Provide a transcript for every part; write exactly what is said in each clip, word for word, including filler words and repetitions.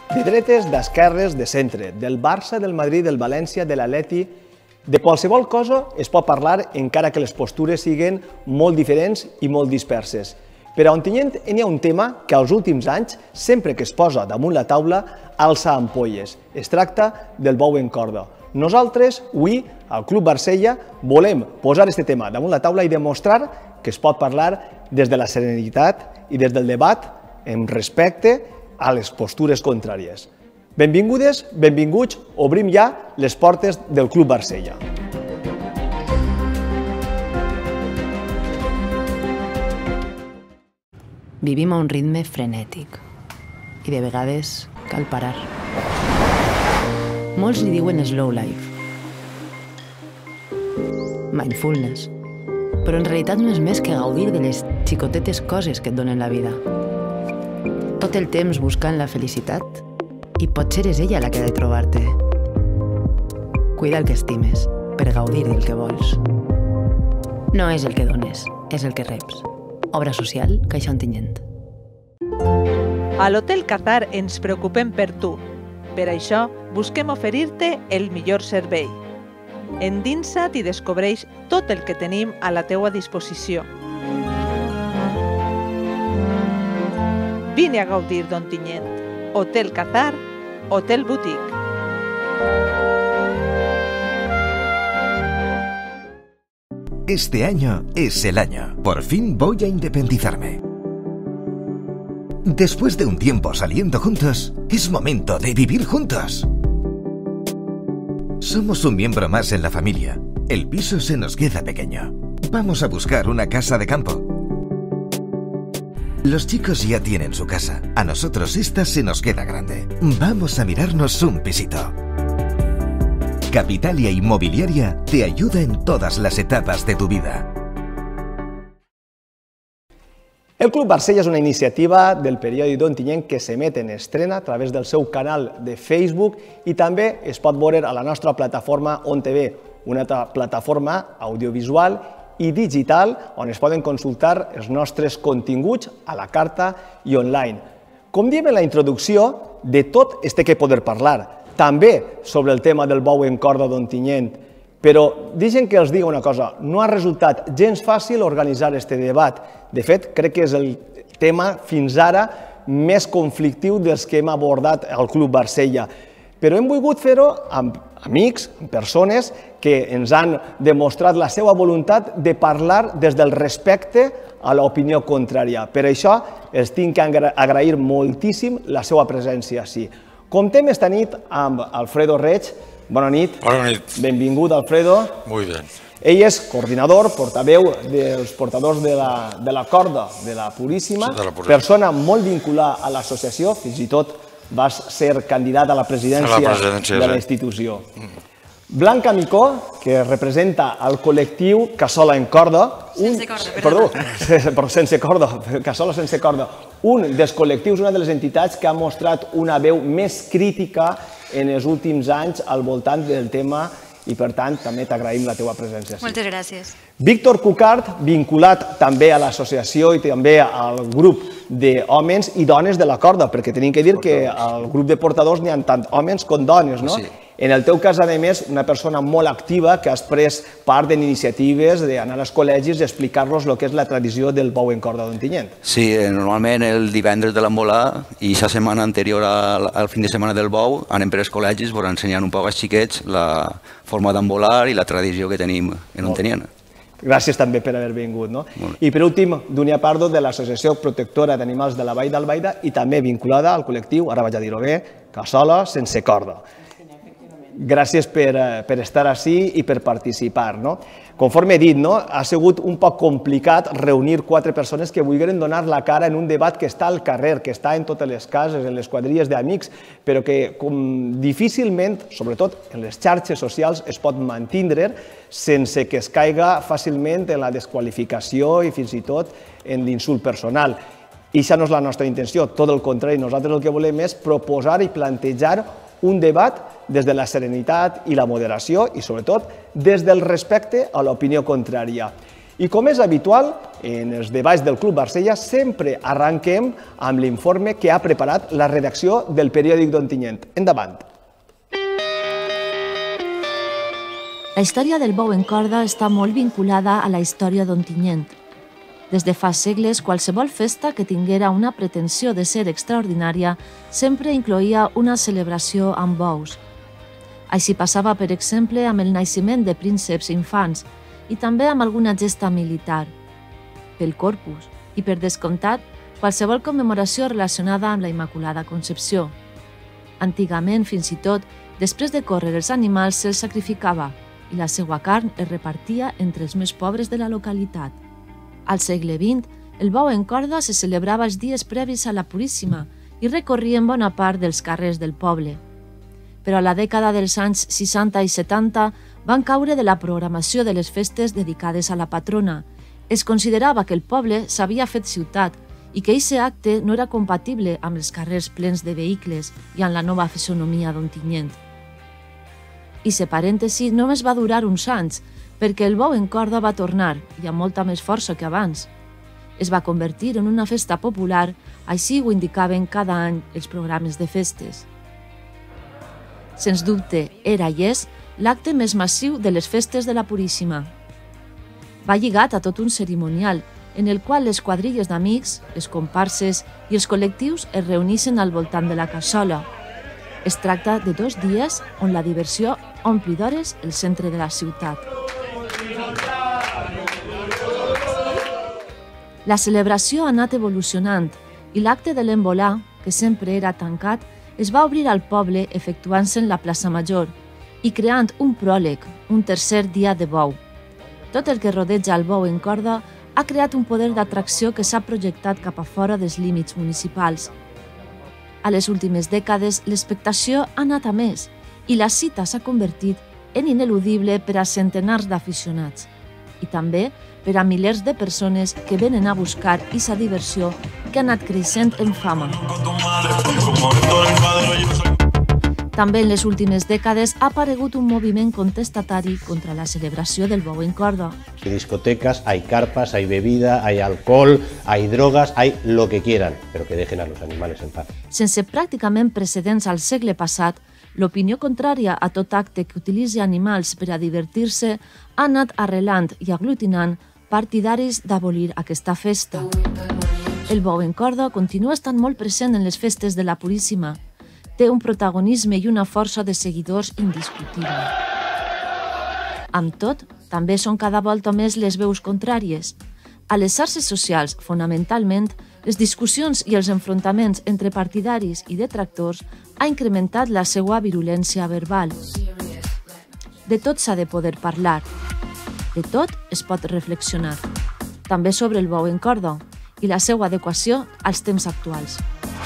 De dretes, d'esquerres, de centre, del Barça, del Madrid, del València, de l'Atleti. De qualsevol cosa es pot parlar encara que les postures siguin molt diferents i molt disperses. Per a Ontinyent hi ha un tema que als últims anys, sempre que es posa damunt la taula, alça ampolles. Es tracta del bou en corda. Nosaltres, avui, al Club Barcella, volem posar aquest tema damunt la taula i demostrar que es pot parlar des de la serenitat i des del debat amb respecte a les postures contràries. Benvingudes, benvinguts, obrim ja les portes del Club Barcella. Vivim a un ritme frenètic i de vegades cal parar. Molts li diuen slow life, mindfulness, però en realitat no és més que gaudir de les xicotetes coses que et donen la vida. Tot el temps buscant la felicitat i potser és ella la que ha de trobar-te. Cuida el que estimes per gaudir del que vols. No és el que dones, és el que reps. Obra social, Caixa Ontinyent. A l'Hotel Qatar ens preocupem per tu. Per això busquem oferir-te el millor servei. Endinsa't i descobreix tot el que tenim a la teua disposició. Vine a gaudir d'Ontinyent. Hotel Qatar, Hotel Boutique. Este año es el año. Por fin voy a independizarme. Después de un tiempo saliendo juntos, es momento de vivir juntos. Somos un miembro más en la familia. El piso se nos queda pequeño. Vamos a buscar una casa de campo. Los chicos ya tienen su casa. A nosotros esta se nos queda grande. Vamos a mirarnos un pisito. Capitalia Inmobiliaria te ayuda en todas las etapas de tu vida. El Club Barcella és una iniciativa del periòdic d'Ontinyent que s'emet en estrena a través del seu canal de Facebook i també es pot veure a la nostra plataforma OnTV, una plataforma audiovisual i digital on es poden consultar els nostres continguts a la carta i online. Com diem en la introducció, de tot es té que poder parlar, també sobre el tema del bou en corda d'Ontinyent, però deixen que els digui una cosa, no ha resultat gens fàcil organitzar aquest debat. De fet, crec que és el tema fins ara més conflictiu dels que hem abordat al Club Barcella. Però hem volgut fer-ho amb amics, amb persones que ens han demostrat la seva voluntat de parlar des del respecte a l'opinió contrària. Per això els tinc que agrair moltíssim la seva presència ací. Comptem esta nit amb Alfredo Reig. Bona nit. Bona nit. Benvingut, Alfredo. Muy bien. Ell és coordinador, portaveu dels portadors de la, de la corda de la Puríssima, de la Puríssima. Persona molt vinculada a l'associació, fins i tot vas ser candidat a la presidència, a la presidència de la institució. Mm. Blanca Micó, que representa el col·lectiu Cassola en corda. Sense corda, perdó. Perdó, sense corda, Cassola sense corda. Un dels col·lectius, una de les entitats que ha mostrat una veu més crítica en els últims anys al voltant del tema i, per tant, també t'agraïm la teva presència. Moltes gràcies. Víctor Cucart, vinculat també a l'associació i també al grup d'homes i dones de la corda, perquè tenim que dir que al grup de portadors n'hi ha tant homes com dones, no? En el teu cas, a més, una persona molt activa que has pres part en iniciatives d'anar als col·legis i explicar-los el que és la tradició del bou en corda d'Ontinyent. Sí, normalment el divendres de l'embolà i la setmana anterior al fin de setmana del bou anem per als col·legis per ensenyar un poc als xiquets la forma d'embolar i la tradició que tenim en Ontinyent. Gràcies també per haver vingut. I per últim, Dunia Pardo, de l'Associació Protectora d'Animals de la Vall d'Albaida i també vinculada al col·lectiu, ara vaig a dir-ho bé, Cassola sense corda. Gràcies per estar ací i per participar. Conforme he dit, ha sigut un poc complicat reunir quatre persones que vulguin donar la cara en un debat que està al carrer, que està en totes les cases, en les quadrilles d'amics, però que difícilment, sobretot en les xarxes socials, es pot mantindre sense que es caiga fàcilment en la desqualificació i fins i tot en l'insult personal. I això no és la nostra intenció, tot el contrari. Nosaltres el que volem és proposar i plantejar un debat des de la serenitat i la moderació i, sobretot, des del respecte a l'opinió contrària. I com és habitual, en els debats del Club Barcella sempre arranquem amb l'informe que ha preparat la redacció del periòdic d'Ontinyent. Endavant. La història del bou en corda està molt vinculada a la història d'Ontinyent. Des de fa segles, qualsevol festa que tinguera una pretensió de ser extraordinària sempre incloïa una celebració amb bous. Així passava, per exemple, amb el naixement de prínceps infants i també amb alguna gesta militar, pel Corpus i, per descomptat, qualsevol commemoració relacionada amb la Immaculada Concepció. Antigament, fins i tot, després de córrer els animals se'ls sacrificava i la seva carn es repartia entre els més pobres de la localitat. Al segle vint, el bou en corda se celebrava els dies previs a la Puríssima i recorrien bona part dels carrers del poble. Però a la dècada dels anys seixanta i setanta van caure de la programació de les festes dedicades a la patrona. Es considerava que el poble s'havia fet ciutat i que aquest acte no era compatible amb els carrers plens de vehicles i amb la nova fisonomia d'Ontinyent. Ixe parèntesi només va durar uns anys, perquè el bou en corda va tornar, i amb molta més força que abans. Es va convertir en una festa popular, així ho indicaven cada any els programes de festes. Sens dubte, era i és l'acte més massiu de les festes de la Puríssima. Va lligat a tot un cerimonial, en el qual les quadrilles d'amics, les comparses i els col·lectius es reuneixen al voltant de la cassola. Es tracta de dos dies on la diversió ompli d'hores el centre de la ciutat. La celebració ha anat evolucionant i l'acte de l'embolà, que sempre era tancat, es va obrir al poble efectuant-se en la plaça Major i creant un pròleg, un tercer dia de bou. Tot el que rodeja el bou en corda ha creat un poder d'atracció que s'ha projectat cap a fora dels límits municipals. A les últimes dècades, l'expectació ha anat a més i la cita s'ha convertit en ineludible per a centenars d'aficionats i també per a milers de persones que venen a buscar aquesta diversió que ha anat creixent en fama. També en les últimes dècades ha aparegut un moviment contestatari contra la celebració del bou en corda. Hay discotecas, hay carpas, hay bebida, hay alcohol, hay drogas, hay lo que quieran, pero que dejen a los animales en paz. Sense pràcticament precedents al segle passat, l'opinió contrària a tot acte que utilitzi animals per a divertir-se ha anat arrelant i aglutinant partidaris d'abolir aquesta festa. El bou en corda continua estant molt present en les festes de la Puríssima. Té un protagonisme i una força de seguidors indiscutible. Amb tot, també són cada volta més les veus contràries. A les xarxes socials, fonamentalment, les discussions i els enfrontaments entre partidaris i detractors ha incrementat la seva virulència verbal. De tot s'ha de poder parlar. De tot es pot reflexionar. També sobre el bou en corda i la seva adequació als temps actuals.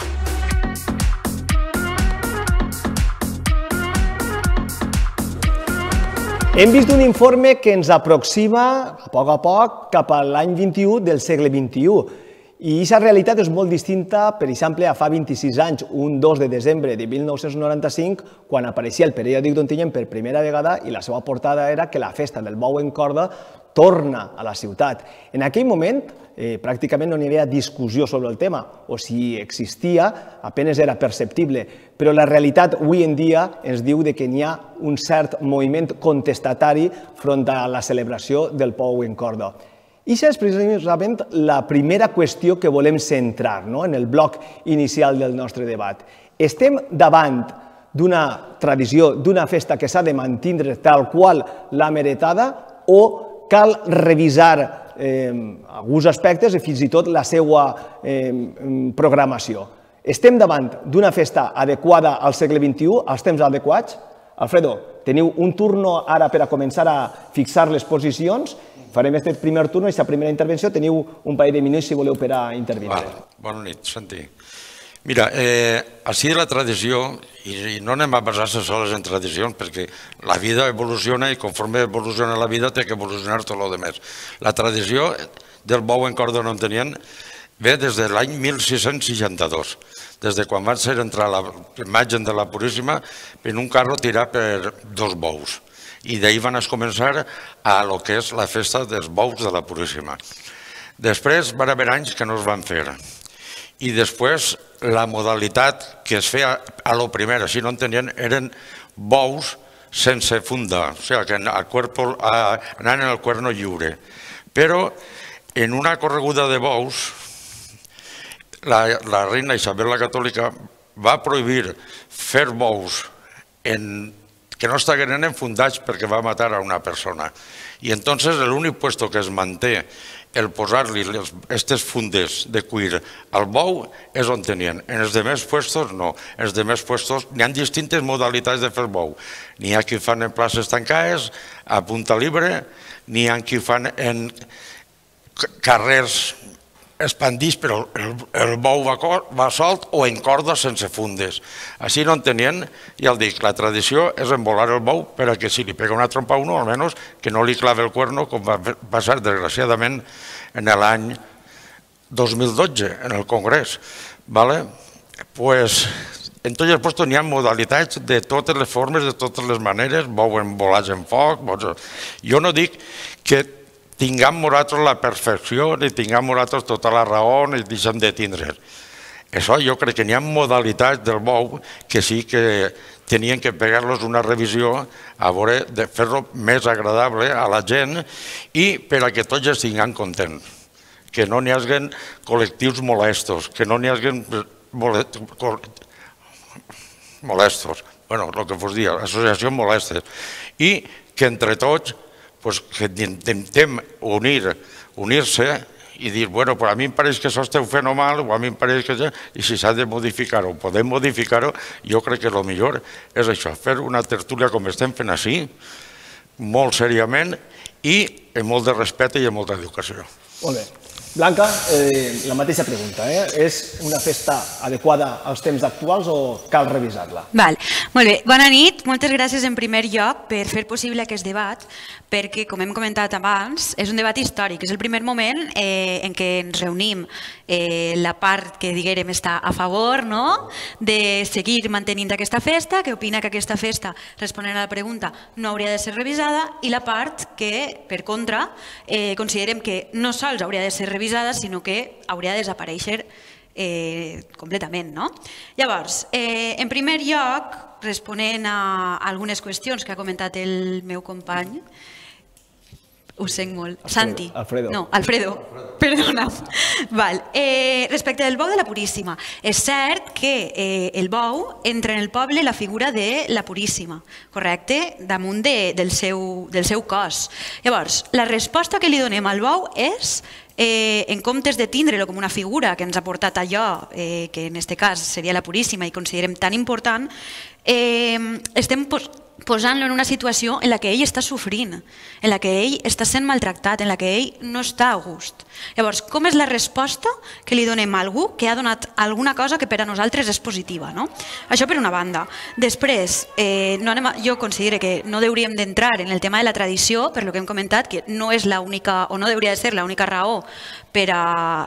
Hem vist un informe que ens aproxima, a poc a poc, cap a l'any vint-i-u del segle vint-i-u. I aquesta realitat és molt distinta, per exemple, a fa vint-i-sis anys, un dos de desembre de mil nou-cents noranta-cinc, quan apareixia el periòdic d'Ontinyent per primera vegada i la seva portada era que la festa del bou en corda torna a la ciutat. En aquell moment, eh, pràcticament no hi havia discussió sobre el tema, o si existia, apenas era perceptible, però la realitat avui en dia ens diu que n'hi ha un cert moviment contestatari front a la celebració del bou en corda. I això és precisament la primera qüestió que volem centrar en el bloc inicial del nostre debat. Estem davant d'una tradició, d'una festa que s'ha de mantenir tal qual l'hem heretada o cal revisar alguns aspectes i fins i tot la seva programació? Estem davant d'una festa adequada al segle vint-i-u, als temps adequats? Alfredo, teniu un turno ara per a començar a fixar les posicions. Farem aquest primer turno i aquesta primera intervenció. Teniu un parell de minuts si voleu per a intervindre. Bona nit, Santi. Mira, així de la tradició, i no anem a basar-se sols en tradicions, perquè la vida evoluciona i conforme evoluciona la vida té que evolucionar tot el que més. La tradició del bou en corda d'Ontinyent ve des de l'any mil sis-cents seixanta-dos, des de quan van ser entrar la imatge de la Puríssima en un carro tirat per dos bous. I d'ahir van començar a lo que és la festa dels bous de la Puríssima. Després van haver anys que no es van fer. I després la modalitat que es feia a lo primer, si no entenien, eren bous sense funda, o sigui, que anaven al cuerno lliure. Però en una correguda de bous, la reina Isabel la Catòlica va prohibir fer bous que no estiguin enfundats perquè va matar a una persona. I entonces l'únic puesto que es manté el posar-li aquestes fundes de cuir al bou és on tenien. En els demés puestos no. En els demés puestos n'hi ha distintes modalitats de fer bou. N'hi ha qui fan en places tancades, a punta libre, n'hi ha qui fan en carrers expandits, però el bou va solt o en corda sense fundes. Així no en tenien, ja el dic, la tradició és embolar el bou perquè si li pega una trompa a uno, almenys que no li clave el cuerno, com va passar desgraciadament en l'any dos mil dotze, en el Congrés. Pues, en tots els puestos n'hi ha modalitats de totes les formes, de totes les maneres, bou embolats en foc. Jo no dic que tinguem nosaltres la perfecció, ni tinguem nosaltres tota la raó, ni deixem de tindre. Això jo crec que n'hi ha modalitats del bou que sí que tenien que pegar-los una revisió a veure de fer-lo més agradable a la gent i per a que tots estiguin contents. Que no n'hi hagi col·lectius molestos, que no n'hi hagi molestos, bueno, el que vos dic, associacions molestes, i que entre tots que intentem unir-se i dir, bueno, a mi em pareix que això esteu fent mal, o a mi em pareix que... I si s'ha de modificar-ho, podem modificar-ho, jo crec que el millor és això, fer una tertúlia com estem fent així, molt seriament i amb molt de respecte i amb molta educació. Molt bé. Blanca, la mateixa pregunta. És una festa adequada als temps actuals o cal revisar-la? Molt bé. Bona nit. Moltes gràcies en primer lloc per fer possible aquest debat, perquè, com hem comentat abans, és un debat històric. És el primer moment en què ens reunim la part que, diguem, està a favor de seguir mantenint aquesta festa, que opina que aquesta festa, responent a la pregunta, no hauria de ser revisada, i la part que, per contra, considerem que no sols hauria de ser revisada, sinó que hauria de desaparèixer completament. Llavors, en primer lloc, responent a algunes qüestions que ha comentat el meu company, ho sent molt. Santi. Alfredo. No, Alfredo. Perdona. Respecte del bou de la Puríssima, és cert que el bou entra en el poble la figura de la Puríssima, correcte? Damunt del seu cos. Llavors, la resposta que li donem al bou és, en comptes de tindre-lo com una figura que ens ha portat allò, que en aquest cas seria la Puríssima i considerem tan important, estem posant-lo en una situació en la que ell està sofrint, en la que ell està sent maltractat, en la que ell no està a gust. Llavors, com és la resposta que li donem a algú que ha donat alguna cosa que per a nosaltres és positiva? Això per una banda. Després, jo considero que no hauríem d'entrar en el tema de la tradició, per lo que hem comentat, que no és l'única, o no hauria de ser l'única raó per a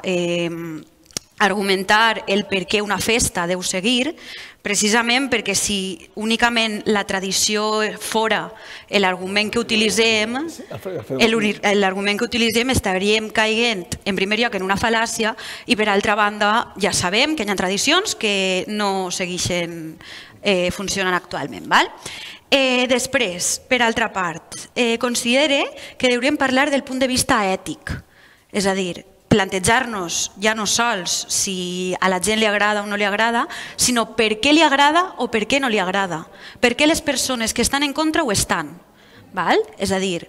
argumentar el per què una festa deu seguir, precisament perquè si únicament la tradició fora l'argument que utilitzem, l'argument que utilitzem estaríem caient en primer lloc en una fal·làcia i per altra banda ja sabem que hi ha tradicions que no segueixen funcionant actualment. Després, per altra part, considere que hauríem parlar del punt de vista ètic, és a dir, plantejar-nos ja no sols si a la gent li agrada o no li agrada, sinó per què li agrada o per què no li agrada. Per què les persones que estan en contra ho estan. És a dir,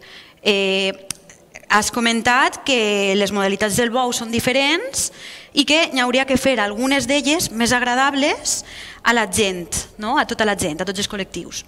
has comentat que les modalitats del bou són diferents i que n'hi hauria que fer algunes d'elles més agradables a la gent, a tota la gent, a tots els col·lectius.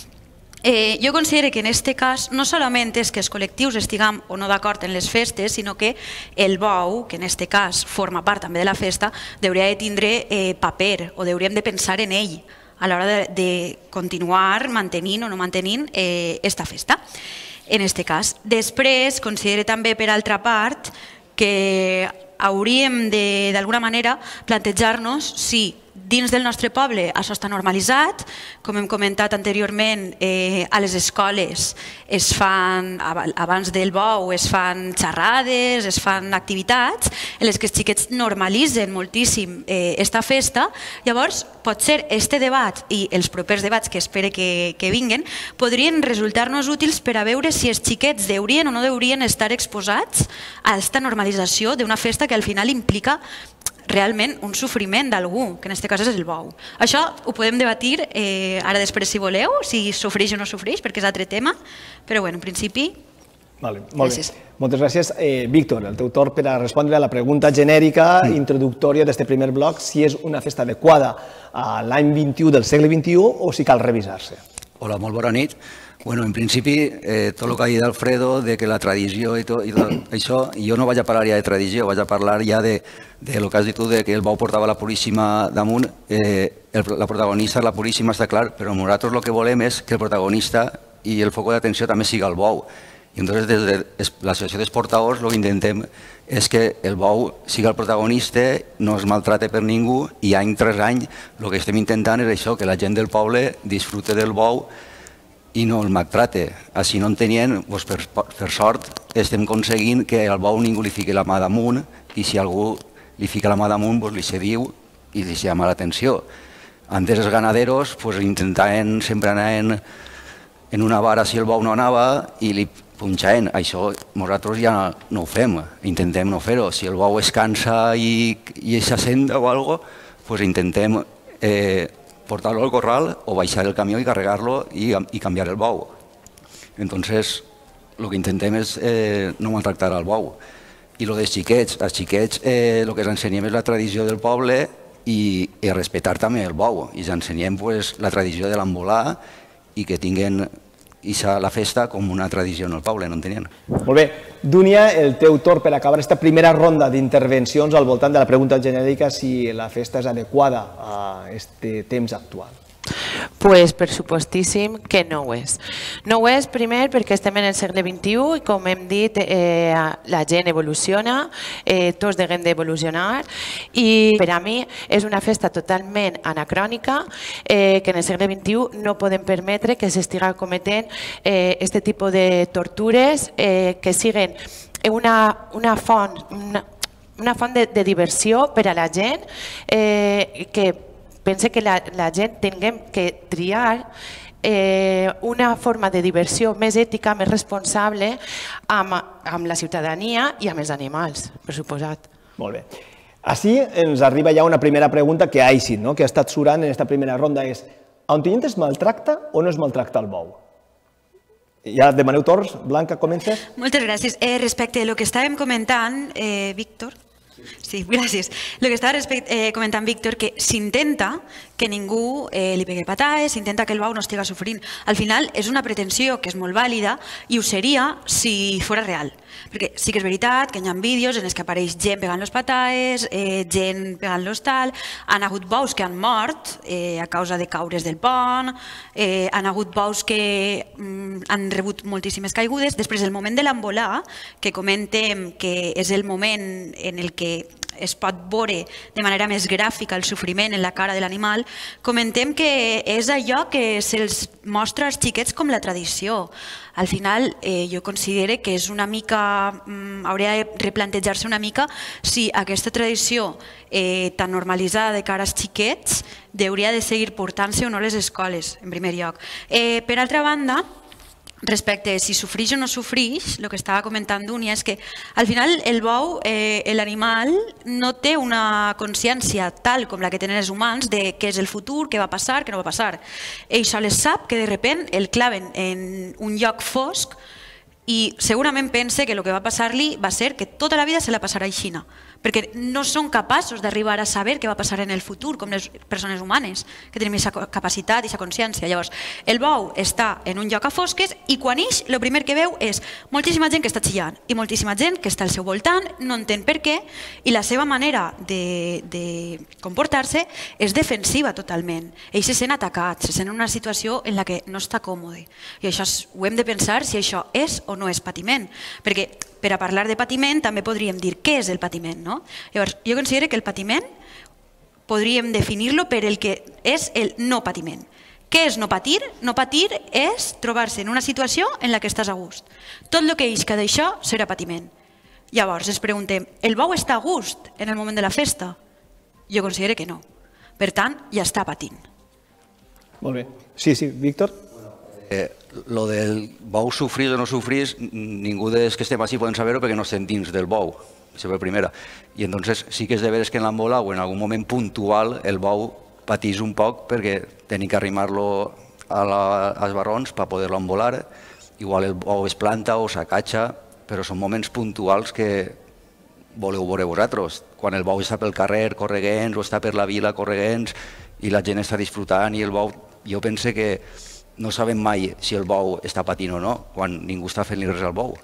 Jo considero que en aquest cas no solament és que els col·lectius estiguem o no d'acord en les festes, sinó que el bou, que en aquest cas forma part també de la festa, hauria de tindre paper o hauríem de pensar en ell a l'hora de continuar mantenint o no mantenint aquesta festa, en aquest cas. Després, considero també per altra part que hauríem d'alguna manera plantejar-nos si dins del nostre poble això està normalitzat, com hem comentat anteriorment, a les escoles es fan, abans del bou, es fan xerrades, es fan activitats en les que els xiquets normalitzen moltíssim esta festa. Llavors, potser este debat i els propers debats que espero que vinguen podrien resultar-nos útils per a veure si els xiquets deurien o no deurien estar exposats a aquesta normalització d'una festa que al final implica realment un sofriment d'algú, que en aquest cas és el bou. Això ho podem debatir ara després si voleu, si sofreix o no sofreix, perquè és altre tema, però bueno, en principi... Molt bé, moltes gràcies. Víctor, el teu torn per a respondre a la pregunta genèrica introductòria d'aquest primer bloc, si és una festa adequada a l'any vint-i-u del segle vint-i-u o si cal revisar-se. Hola, molt bona nit. Bueno, en principi, tot el que ha dit Alfredo, de que la tradició i tot això, jo no vaig a parlar ja de tradició, vaig a parlar ja de lo que has dit tu, de que el bou portava la Puríssima damunt. La protagonista és la Puríssima, està clar, però nosaltres el que volem és que el protagonista i el foc d'atenció també siga el bou. I entonces, des de l'associació dels portadors, el que intentem és que el bou siga el protagonista, no es maltrate per ningú, i any tras any el que estem intentant és això, que la gent del poble disfrute del bou i no el maltrate. Així no en tenien, per sort, estem aconseguint que al bou ningú li fiqui la mà damunt, i si algú li fica la mà damunt, li se diu i li llama l'atenció. Antes els ganaderos intentaven sempre anar en una vara si el bou no anava i li punxaven. Això nosaltres ja no ho fem, intentem no fer-ho. Si el bou es cansa i s'assenta o alguna cosa, intentem portar-lo al corral o baixar el camió i carregar-lo i canviar el bou. Entonces, el que intentem és no maltractar el bou. I el dels xiquets, els xiquets el que els ensenyem és la tradició del poble i respectar també el bou. I els ensenyem la tradició de l'embolar i que tinguin la festa com una tradició en el poble, no en tenien. Molt bé. Dúnia, el teu torn per acabar aquesta primera ronda d'intervencions al voltant de la pregunta genèrica si la festa és adequada a aquest temps actual. Pues per supostíssim que no ho és. No ho és, primer, perquè estem en el segle vint-i-u i, com hem dit, la gent evoluciona, tots deguem d'evolucionar, i per a mi és una festa totalment anacrònica que en el segle vint-i-u no podem permetre que s'estiga cometent aquest tipus de tortures que siguin una font una font de diversió per a la gent, que pense que la gent tinguem que triar una forma de diversió més ètica, més responsable amb la ciutadania i amb els animals, per suposat. Molt bé. Així ens arriba ja una primera pregunta que ha eixit, que ha estat surant en aquesta primera ronda, és: a Ontinyent es maltracta o no es maltracta el bou? Ja demaneu torns. Blanca, comences? Moltes gràcies. Respecte a el que estàvem comentant, Víctor, sí, gràcies. El que estava comentant Víctor, que s'intenta que ningú li pegui patades, s'intenta que el bou no estigui sofrint. Al final és una pretensió que és molt vàlida i ho seria si fos real. Perquè sí que és veritat que hi ha vídeos en els que apareix gent pegant-los patades, gent pegant-los tal, han hagut bous que han mort a causa de caure's del pont, han hagut bous que han rebut moltíssimes caigudes. Després, el moment de l'embolar, que comentem que és el moment en el que es pot veure de manera més gràfica el sofriment en la cara de l'animal, comentem que és allò que se'ls mostra als xiquets com la tradició. Al final, jo considero que és una mica, hauria de replantejar-se una mica si aquesta tradició tan normalitzada de cara als xiquets hauria de seguir portant-se o no a les escoles, en primer lloc. Per altra banda, respecte a si sofrix o no sofrix, el que estava comentant Dúnia és que al final el bou, l'animal, no té una consciència tal com la que tenen els humans de què és el futur, què va passar, què no va passar. Ell sols sap que de sobte el claven en un lloc fosc i segurament pensa que el que va passar-li va ser que tota la vida se la passarà a Xina, perquè no són capaços d'arribar a saber què va passar en el futur, com les persones humanes, que tenim aquesta capacitat i aquesta consciència. Llavors, el bou està en un lloc a fosques i quan ix, el primer que veu és moltíssima gent que està xillant i moltíssima gent que està al seu voltant, no entén per què, i la seva manera de comportar-se és defensiva totalment. Ells se sent atacats, se sent en una situació en la que no està còmode. I això ho hem de pensar si això és o no és patiment, perquè per a parlar de patiment també podríem dir què és el patiment. Llavors, jo considero que el patiment podríem definir-lo per el que és el no patiment. Què és no patir? No patir és trobar-se en una situació en la que estàs a gust. Tot el que isca d'això serà patiment. Llavors, ens preguntem, el bou està a gust en el moment de la festa? Jo considero que no. Per tant, ja està patint. Molt bé. Sí, sí, Víctor? Eh, lo del bou sofrir o no sofrir, ningú dels que estem així poden saber-ho perquè no estem dins del bou. Això és la primera. I entonces sí que és de veres que en l'embola o en algun moment puntual el bou patís un poc perquè tenim que arrimar-lo als barrons per poder-lo embolar. Igual el bou es planta o s'acatxa, però són moments puntuals que voleu veure vosaltres. Quan el bou està pel carrer correguents o està per la vila correguents i la gent està disfrutant i el bou, jo pense que no sabem mai si el bou està patint o no, quan ningú està fent-li res al bou.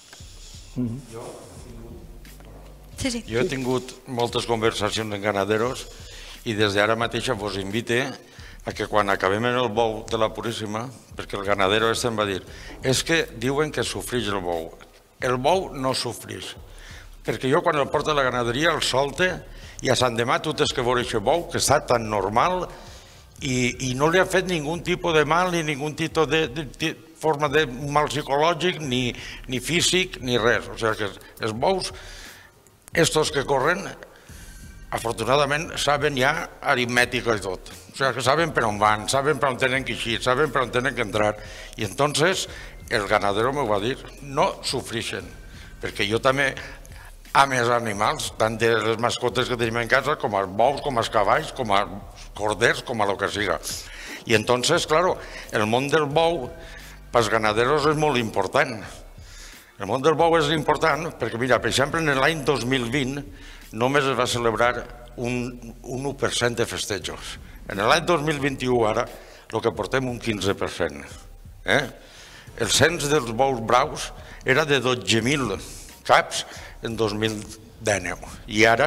Sí, sí. Jo he tingut moltes conversacions amb ganaderos i des d'ara mateixa vos invite a que quan acabem en el bou de la Puríssima, perquè el ganadero este em va dir, és que diuen que sofreix el bou. El bou no sofreix, perquè jo quan el porto a la ganaderia el solte i a Sant Demà tu tens que veure aquest bou que està tan normal i, i no li ha fet ningú tipus de mal ni ningú tipus de, de, de forma de mal psicològic ni, ni físic ni res. O sigui que els bous, estos que corren, afortunadament saben ja aritmètica i tot. O sigui que saben per on van, saben per on tenen que eixir, saben per on tenen que entrar. I entonces el ganadero m'ho va dir, no sofreixen, perquè jo també amo els animals, tant de les mascotes que tenim en casa, com els bous, com els cavalls, com els corders, com a lo que siga. I entonces, claro, el món del bou pels ganaderos és molt important. El món del bou és important perquè, mira, per exemple, en l'any dos mil vint només es va celebrar un u per cent de festejos. En l'any dos mil vint-i-u, ara, el que portem un quinze per cent. El cens dels bous braus era de dotze mil caps en dos mil dinou. I ara,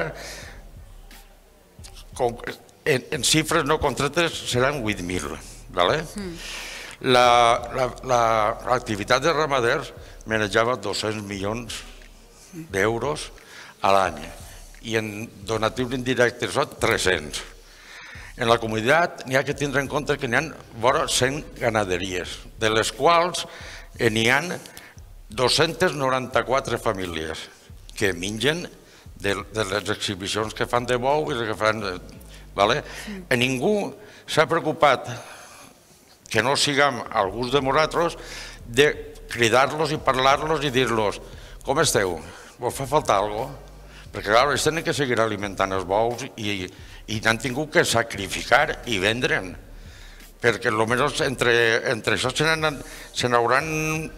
en xifres no concretes, seran vuit mil. L'activitat de ramaders manejava dos-cents milions d'euros a l'any i en donatius indirectes són tres-cents. En la comunitat n'hi ha que tindre en compte que n'hi ha vora cent ganaderies, de les quals n'hi ha dos-cents noranta-quatre famílies que mengen de les exhibicions que fan de bou i que fan... Ningú s'ha preocupat que no siguem al gust de nosaltres de cridar-los i parlar-los i dir-los com esteu? Vos fa faltar alguna cosa? Perquè, clar, ells tenen que seguir alimentant els bous i n'han tingut que sacrificar i vendre'n. Perquè almenys entre això se n'hauran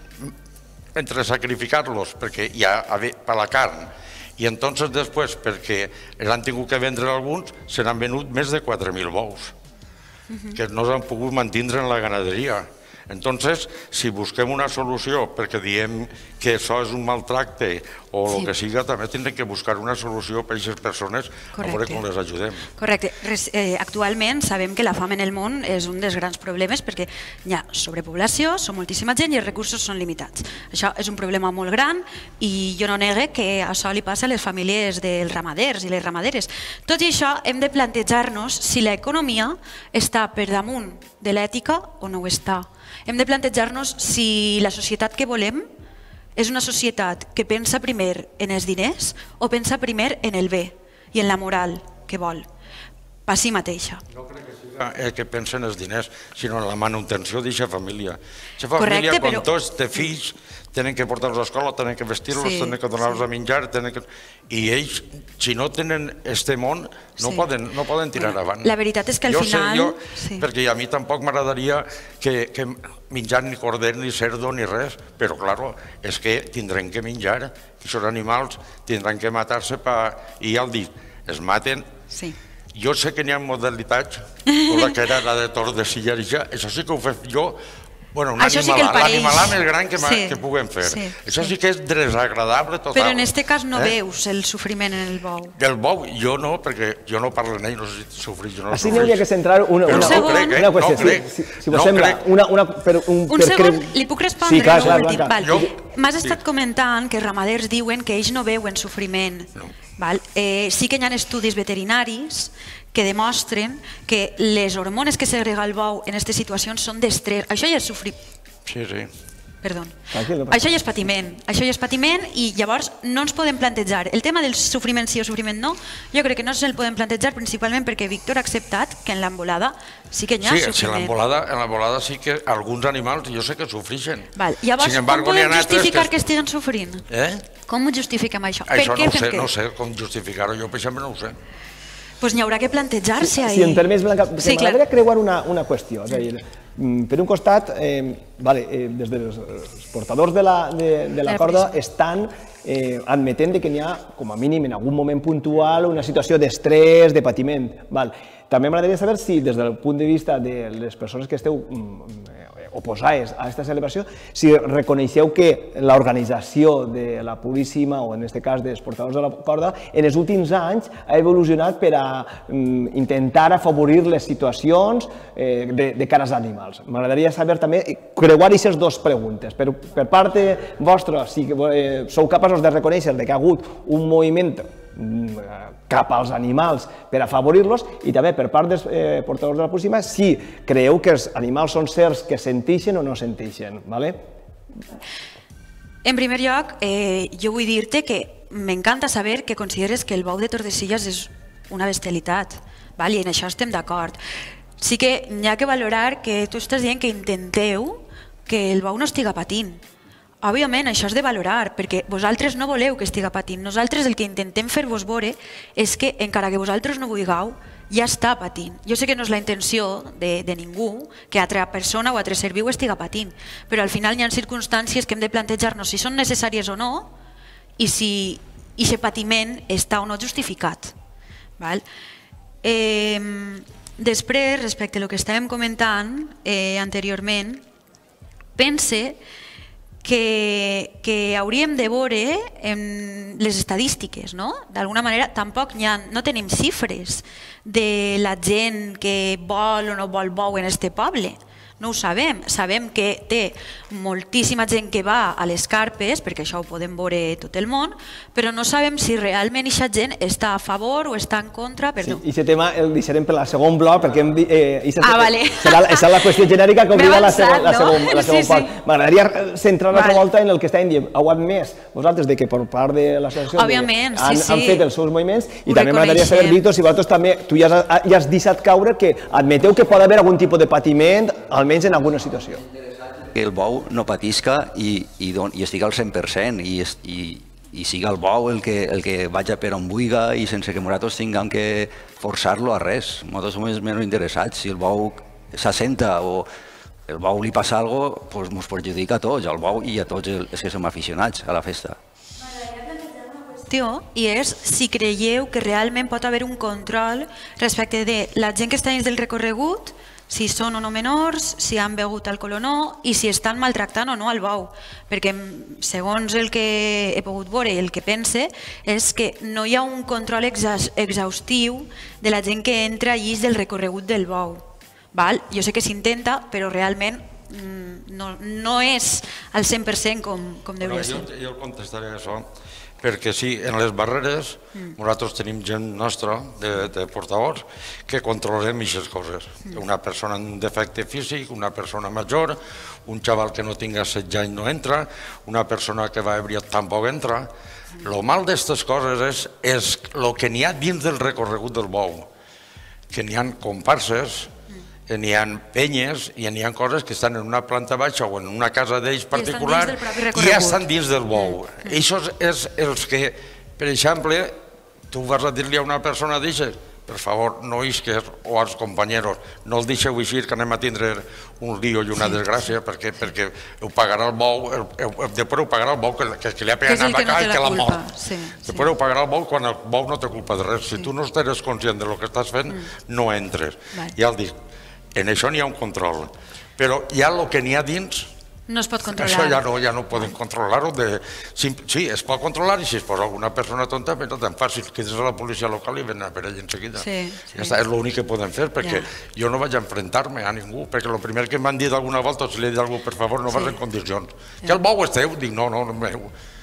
entre sacrificar-los perquè hi ha per la carn i entonces després perquè l'han tingut que vendre alguns se n'han venut més de quatre mil bous que no s'han pogut mantindre en la ganaderia. Entonces, si busquem una solució perquè diem que això és un maltracte o el que siga, també tindrem que buscar una solució per a aquestes persones a veure com les ajudem. Correcte. Actualment sabem que la fam en el món és un dels grans problemes perquè hi ha sobrepoblació, són moltíssima gent i els recursos són limitats. Això és un problema molt gran i jo no negue que això li passa a les famílies dels ramaders i les ramaderes. Tot i això, hem de plantejar-nos si l'economia està per damunt de l'ètica o no ho està. Hem de plantejar-nos si la societat que volem és una societat que pensa primer en els diners o pensa primer en el bé i en la moral que vol, per si mateixa. No crec que sigui que pensa en els diners, sinó en la manutenció d'aquesta família. Aquesta família, quan tots té fills, tenen que portar-los a l'escola, tenen que vestir-los, tenen que donar-los a menjar, i ells, si no tenen este món, no poden tirar avant. La veritat és que al final... Perquè a mi tampoc m'agradaria que menjar ni corder, ni cerdo, ni res, però, clar, és que tindrem que menjar, i aquests animals tindran que matar-se i ja el dic, es maten. Jo sé que n'hi ha modalitats, com la que era la de Tordesillas, això sí que ho faig jo. Bueno, un animalà més gran que puguem fer. Això sí que és desagradable total. Però en aquest cas no veus el sofriment en el bou. Del bou jo no, perquè jo no parlo en ell, no sé si sofreix o no sofreix. Així n'hauria que centrar una qüestió. Si vos sembla, un segon, li puc respondre? M'has estat comentant que ramaders diuen que ells no veuen sofriment. Sí que hi ha estudis veterinaris que demostren que les hormones que segrega el bou en aquestes situacions són d'estrès. Això ja és sofrir... Sí, sí. Perdó. Això ja és patiment, això ja és patiment i llavors no ens podem plantejar. El tema del sofriment sí o sofriment no, jo crec que no se'l podem plantejar principalment perquè Víctor ha acceptat que en l'embolada sí que hi ha sí, sofriment. Sí, en l'embolada sí que alguns animals jo sé que sofreixen. Val. Llavors, com podem justificar que estiguen sofrint? Eh? Com ho justifiquem això? Això no sé, no sé com justificar-ho, jo per exemple no ho sé. Doncs n'hi haurà que plantejar-se ahir. Si em permets, Blanca, m'agradaria creuar una qüestió. És a dir, per un costat, des dels portadors de la corda estan admetent que n'hi ha, com a mínim, en algun moment puntual, una situació d'estrès, de patiment. També m'agradaria saber si, des del punt de vista de les persones que esteu oposades a aquesta celebració, si reconeixeu que l'organització de la Puríssima, o en aquest cas dels portadors de la corda, en els últims anys ha evolucionat per a intentar afavorir les situacions de cara als animals. M'agradaria saber també, creuar aquestes dues preguntes. Per part vostra, si sou capaços de reconèixer que ha hagut un moviment cap als animals per afavorir-los i també per part dels portadors de la Puríssima si creieu que els animals són sers que senteixen o no senteixen. En primer lloc, jo vull dir-te que m'encanta saber que consideres que el bou de Tordesillas és una bestialitat i en això estem d'acord. Sí que n'hi ha que valorar que tu estàs dient que intenteu que el bou no estiga patint. Òbviament, això és de valorar, perquè vosaltres no voleu que estiga patint. Nosaltres el que intentem fer-vos veure és que, encara que vosaltres no vulgueu, ja està patint. Jo sé que no és la intenció de ningú que altra persona o altre ser viu estiga patint, però al final hi ha circumstàncies que hem de plantejar-nos si són necessàries o no i si aquest patiment està o no justificat. Després, respecte al que estàvem comentant anteriorment, pense que hauríem de veure les estadístiques, no? D'alguna manera, tampoc no tenim xifres de la gent que vol o no vol bou en este poble. No ho sabem. Sabem que té moltíssima gent que va a les carpes, perquè això ho podem veure tot el món, però no sabem si realment aquesta gent està a favor o està en contra. I aquest tema el deixarem per al segon bloc, perquè serà la qüestió genèrica que obliga la segona part. M'agradaria centrar l'altra volta en el que estàvem dient. Heu admès vosaltres que per part de l'associació han fet els seus moviments i també m'agradaria saber, Víctor, si vosaltres també, tu ja has deixat caure que admeteu que pot haver algun tipus de patiment, almenys en alguna situació. Que el bou no patisca i estigui al cent per cent i siga el bou el que vagi per on vulgui i sense que nosaltres tinguem que forçar-lo a res. Nosaltres som els menys interessats. Si el bou s'assenta o el bou li passa alguna cosa, ens perjudica a tots, al bou i a tots els que som aficionats a la festa. I és si creieu que realment pot haver un control respecte de la gent que està dins del recorregut, si són o no menors, si han begut alcohol o no i si estan maltractant o no el bou. Perquè segons el que he pogut veure i el que pense és que no hi ha un control exhaustiu de la gent que entra allí del recorregut del bou. Jo sé que s'intenta, però realment no és al cent per cent com deuria ser. Jo contestaré això. Perquè sí, en les barreres nosaltres tenim gent nostra, de portadors, que controlem aquestes coses. Una persona amb un defecte físic, una persona major, un xaval que no tinga setze anys no entra, una persona que va ebriat tampoc entra. El mal d'aquestes coses és el que n'hi ha dins del recorregut del bou, que n'hi ha comparses, n'hi ha penyes i n'hi ha coses que estan en una planta baixa o en una casa d'ells particular i ja estan dins del bou. Això és els que, per exemple, tu vas a dir-li a una persona, deixes, per favor, no isques, o als companyeros, no el deixeu així que anem a tindre un lío i una desgràcia perquè ho pagarà el bou, després ho pagarà el bou que li ha pegat a la cara i que l'ha mort. Després ho pagarà el bou quan el bou no té culpa de res. Si tu no eres conscient del que estàs fent, no entres. Ja el dic. En això n'hi ha un control, però ja el que n'hi ha dins, no es pot controlar. Això ja no podem controlar-ho. Sí, es pot controlar i si es posa alguna persona tonta, no tan fàcil, quites a la policia local i venen a per ell en seguida. És l'únic que podem fer, perquè jo no vaig a enfrontar-me a ningú, perquè el primer que m'han dit alguna volta, si li he dit a algú, per favor, no vas en condicions. Que el bou és teu? Dic, no, no, no és meu.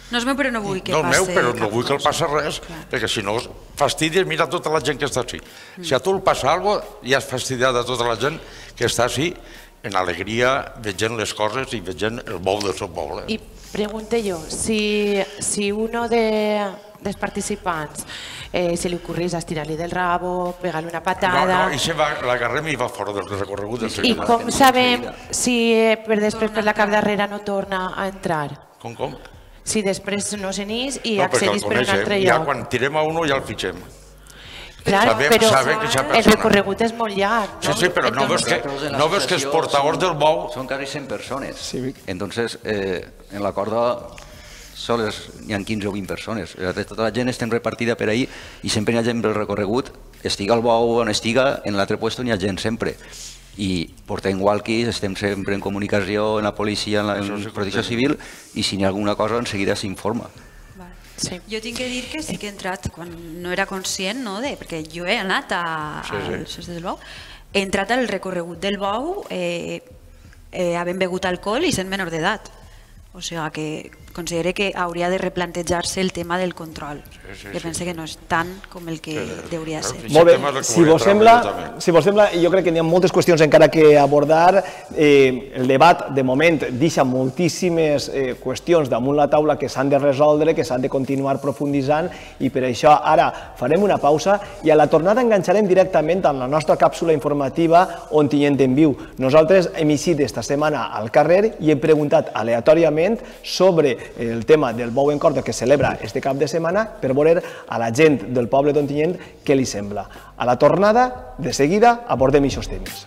No és meu, però no vull que no passi... No és meu, però no cap vull que el cosa. passi res, Clar. perquè si no fastidies, mira tota la gent que està així. Si a tu el passa alguna cosa, ja has fastidiat a tota la gent que està així, en alegria, veient les coses i veient el bou del seu poble. I pregunte jo, si, si uno de, dels participants eh, se li ocorrís estirar-li del rabo, pegar-li una patada... No, no, i se va, l'agarrem i va fora del recorregut del I com sabem si eh, per després per la cap darrere no torna a entrar? Com, com? Si després no se n'és i No, perquè el accedís per un coneixem. altre Ja lloc. quan tirem a uno ja el fitxem. Clar, Sabem- però sabem que aquesta el persona- recorregut és molt llarg, Sí, no? sí, però no veus que, no veus que els portadors del bou... Son casi cent persones. Entonces, eh, en la corda sols hi ha quinze o vint persones. Tota la gent estem repartida per ahí i sempre hi ha gent pel recorregut. Estiga el bou on estiga, en l'altre lloc n'hi ha gent sempre. I portem walkies, estem sempre en comunicació amb la policia, en la en protecció civil, i si n'hi ha alguna cosa, en seguida s'informa. Sí. Jo tinc que dir que sí que he entrat, quan no era conscient, no, de, perquè jo he anat a, Sí, sí. al Ses del Bou, he entrat al recorregut del Bou eh, eh, havent begut alcohol i sent menor d'edat. O sigui que considero que hauria de replantejar-se el tema del control, sí, que sí. pense que no és tant com el que hauria de ser. Molt bé, si vos sembla, si vos sembla, jo crec que n'hi ha moltes qüestions encara que abordar. Eh, el debat, de moment, deixa moltíssimes eh, qüestions damunt la taula que s'han de resoldre, que s'han de continuar profunditzant, i per això ara farem una pausa i a la tornada enganxarem directament amb la nostra càpsula informativa Ontinyent en viu. Nosaltres hem eixit esta setmana al carrer i hem preguntat aleatòriament sobre el tema del bou en corda que celebra este cap de setmana per veure a la gent del poble d'Ontinyent què li sembla. A la tornada, de seguida, abordem aquests temes.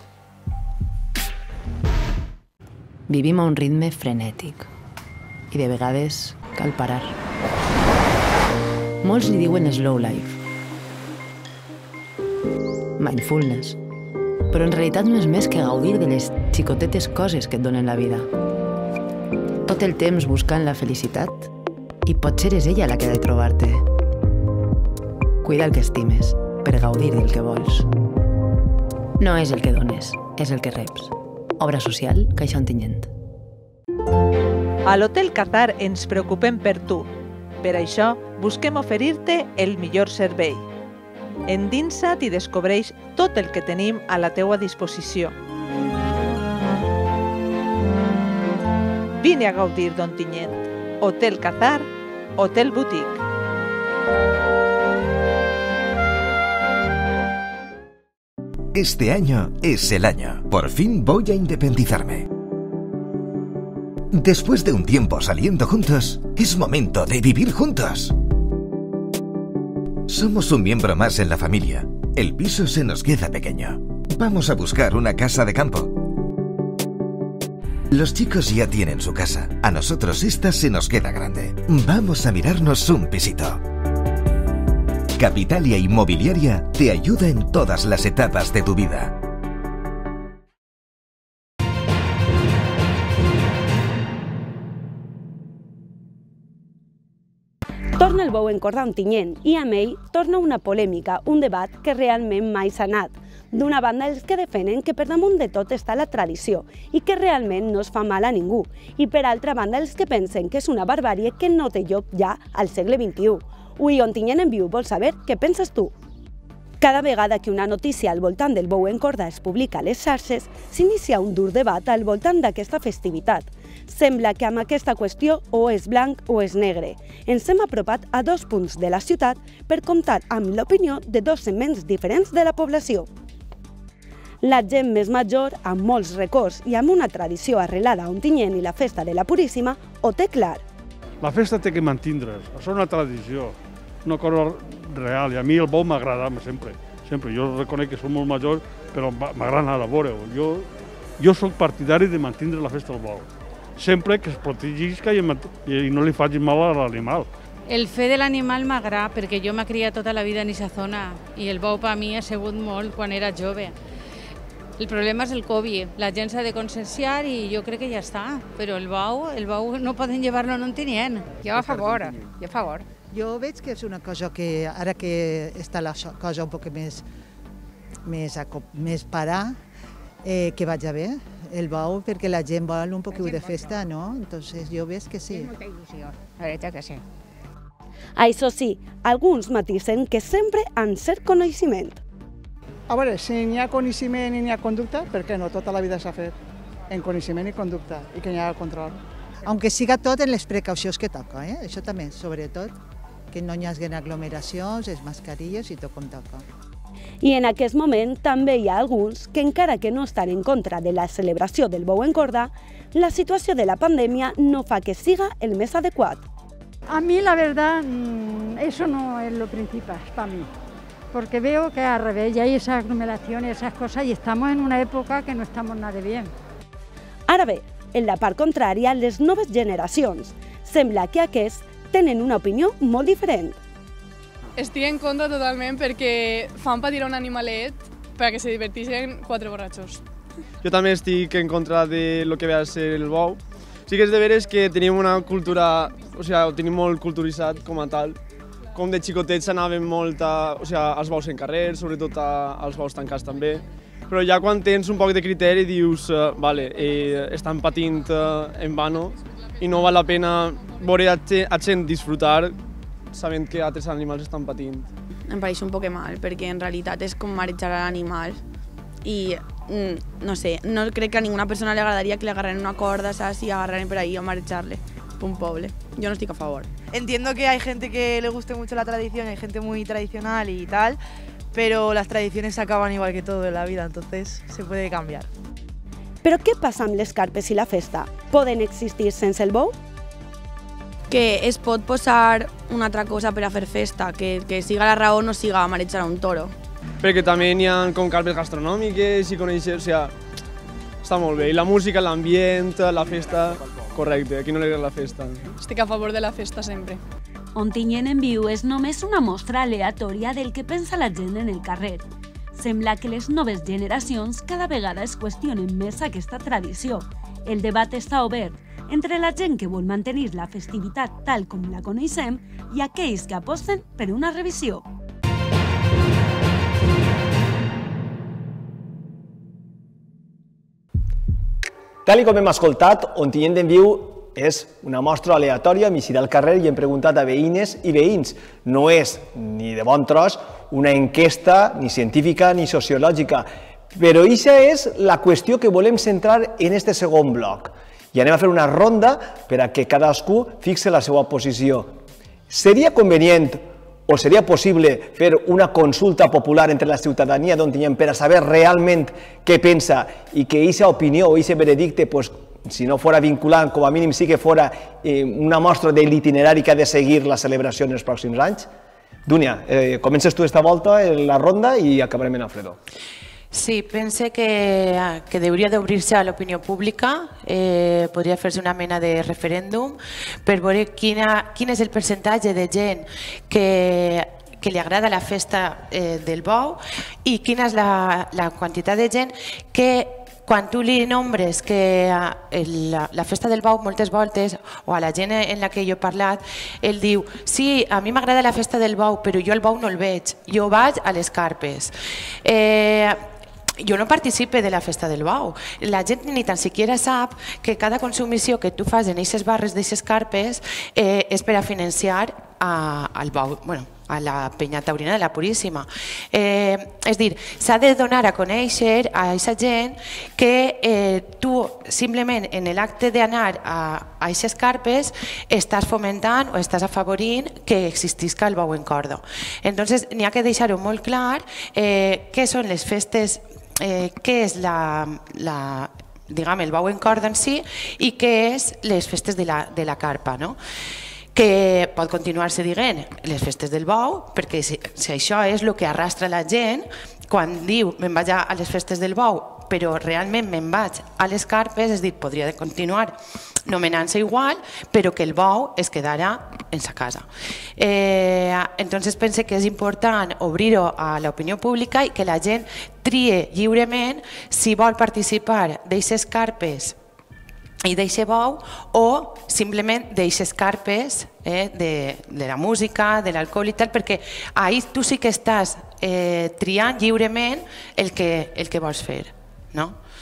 Vivim a un ritme frenètic i de vegades cal parar. Molts li diuen slow life, mindfulness, però en realitat no és més que gaudir de les xicotetes coses que et donen la vida. Tot el temps buscant la felicitat i potser és ella la que ha de trobar-te. Cuida el que estimes per gaudir del que vols. No és el que dones, és el que reps. Obra social, Caixa Ontinyent. A l'Hotel Qatar ens preocupem per tu. Per això, busquem oferir-te el millor servei. Endinsa't i descobreix tot el que tenim a la teua disposició. Vine a gaudir d'Ontinyent. Hotel Qatar, Hotel Boutique. Este año es el año. Por fin voy a independizarme. Después de un tiempo saliendo juntos, es momento de vivir juntos. Somos un miembro más en la familia. El piso se nos queda pequeño. Vamos a buscar una casa de campo. Los chicos ya tienen su casa. A nosotros esta se nos queda grande. Vamos a mirarnos un pisito. Capitalia Inmobiliaria te ayuda en todas las etapas de tu vida. Torna el bou en corda a Ontinyent i amb ell torna una polèmica, un debat que realment mai s'ha anat. D'una banda, els que defenen que per damunt de tot està la tradició i que realment no es fa mal a ningú, i per altra banda, els que pensen que és una barbàrie que no té lloc ja al segle vint-i-u. Ui, Ontinyent en viu vol saber què penses tu. Cada vegada que una notícia al voltant del bou en corda es publica a les xarxes, s'inicia un dur debat al voltant d'aquesta festivitat. Sembla que amb aquesta qüestió o és blanc o és negre. Ens hem apropat a dos punts de la ciutat per comptar amb l'opinió de dos segments diferents de la població. La gent més major, amb molts records i amb una tradició arrelada a Ontinyent i la festa de la Puríssima, ho té clar. La festa té que mantindre's, això és una tradició, una cosa real, i a mi el bou m'agrada sempre, sempre. Jo reconec que soc molt major, però m'agrada anar a veure-ho. Jo, jo soc partidari de mantindre la festa del bou, sempre que es protegisca i, i no li faci mal a l'animal. El fe de l'animal m'agrada perquè jo m'he criat tota la vida en aquesta zona i el bou per mi ha sigut molt quan era jove. El problema és el Covid, la gent s'ha de conscienciar i jo crec que ja està, però el bou, el bou no poden llevar-lo en Ontinyent. Jo a favor, jo a favor. Jo veig que és una cosa que ara que està la cosa un poc més, més, més parar, eh, que vaig a bé. el bou perquè la gent vol un poquet de festa, no? Entonces jo veig que sí. Molta il·lusió, la veritat que sí. Això sí, alguns matisen que sempre han cert coneixement. A veure, si n'hi ha coneixement i n'hi ha conducta, per què no? Tota la vida s'ha fet en coneixement i conducta, i que n'hi ha control. Aunque siga tot en les precaucions que toca, eh? Això també, sobretot, que no hi hagi aglomeracions, les mascarilles i tot com toca. I en aquest moment també hi ha alguns que, encara que no estan en contra de la celebració del bou en corda, la situació de la pandèmia no fa que siga el més adequat. A mí, la verdad, eso no es lo principal para mí, porque veo que al revés, ya hay esas aglomeraciones, esas cosas, y estamos en una época que no estamos nada bien. Ara bé, en la part contrària, les noves generacions. Sembla que aquests tenen una opinió molt diferent. Estic en contra totalment perquè fan patir un animalet perquè se diverteixen quatre borratxos. Jo també estic en contra de lo que ve a ser el bou. Sí que és de veres que tenim una cultura, o sigui, ho tenim molt culturitzat com a tal. Com de xicotets anaven molt a, o sigui, als bous en carrer, sobretot a, als bous tancats també. Però ja quan tens un poc de criteri dius, uh, vale, eh, estan patint uh, en vano i no val la pena veure a, a gent disfrutar sabent que altres animals estan patint. Em pareix un poc mal, perquè en realitat és com marejar a l'animal i mm, no sé, no crec que a ninguna persona li agradaria que le agarren una corda, saps, y agarren por ahí a marecharle por un poble. Yo no estoy a favor. Entiendo que hay gente que le guste mucho la tradición, hay gente muy tradicional y tal, pero las tradiciones se acaban igual que todo en la vida, entonces se puede cambiar. Però què passa amb les carpes i la festa? Poden existir sense el bou? Que es pot posar una altra cosa per a fer festa, que, que siga la raó no siga marejar a un toro. Perquè també hi ha com carpes gastronòmiques i coneixes, o sigui, està molt bé. I la música, l'ambient, la festa, correcte, aquí no li agrada la festa. Estic a favor de la festa sempre. Ontinyent en viu és només una mostra aleatòria del que pensa la gent en el carrer. Sembla que les noves generacions cada vegada es qüestionen més aquesta tradició. El debat està obert entre la gent que vol mantenir la festivitat tal com la coneixem i aquells que aposten per una revisió. Tal com hem escoltat, Ontinyent en viu és una mostra aleatòria, m'hi al carrer i hem preguntat a veïnes i veïns. No és, ni de bon tros, una enquesta ni científica ni sociològica, però aquesta és la qüestió que volem centrar en este segon bloc. I anem a fer una ronda per a que cadascú fixe la seva posició. Seria convenient o seria possible fer una consulta popular entre la ciutadania d'Ontinyent per a saber realment què pensa i que aquesta opinió o aquest veredicte, si no fora vinculant, com a mínim sí que fora una mostra de l'itinerari que ha de seguir la celebració en els pròxims anys? Dúnia, comences tu esta volta la ronda i acabarem en Alfredo. Sí, pense que, que hauria d'obrir-se a l'opinió pública, eh, podria fer-se una mena de referèndum per veure quina, quin és el percentatge de gent que, que li agrada la festa eh, del bou i quina és la, la quantitat de gent que quan tu li nombres que la, la festa del bou moltes voltes, o a la gent en la que jo he parlat, ell diu, sí, a mi m'agrada la festa del bou, però jo el bou no el veig, jo vaig a les carpes. Eh, jo no participe de la festa del bou. La gent ni tan siquiera sap que cada consumició que tu fas en aquestes barres d'aquestes carpes eh, és per a financiar a, al bou, bueno, a la penya taurina de la Puríssima. Eh, és dir, s'ha de donar a conèixer a aquesta gent que eh, tu simplement en l'acte d'anar a aquestes carpes estàs fomentant o estàs afavorint que existisca el bou en corda. Entonces, n'hi ha que deixar-ho molt clar eh, què són les festes, eh, què és la, la diguem, el bou en corda en si i què és les festes de la, de la carpa, no? Que pot continuar-se dient les festes del bou, perquè si, si això és el que arrastra la gent, quan diu me'n vaig a les festes del bou, però realment me'n vaig a les carpes, és dir, podria continuar nomenant-se igual, però que el bou es quedarà en sa casa. Eh, entonces pense que és important obrir-ho a l'opinió pública i que la gent trie lliurement si vol participar d'aquestes carpes i d'eixe bou o simplement d'eixes carpes eh, de, de la música, de l'alcohol i tal, perquè ahí tu sí que estàs eh, triant lliurement el que, el que vols fer, no?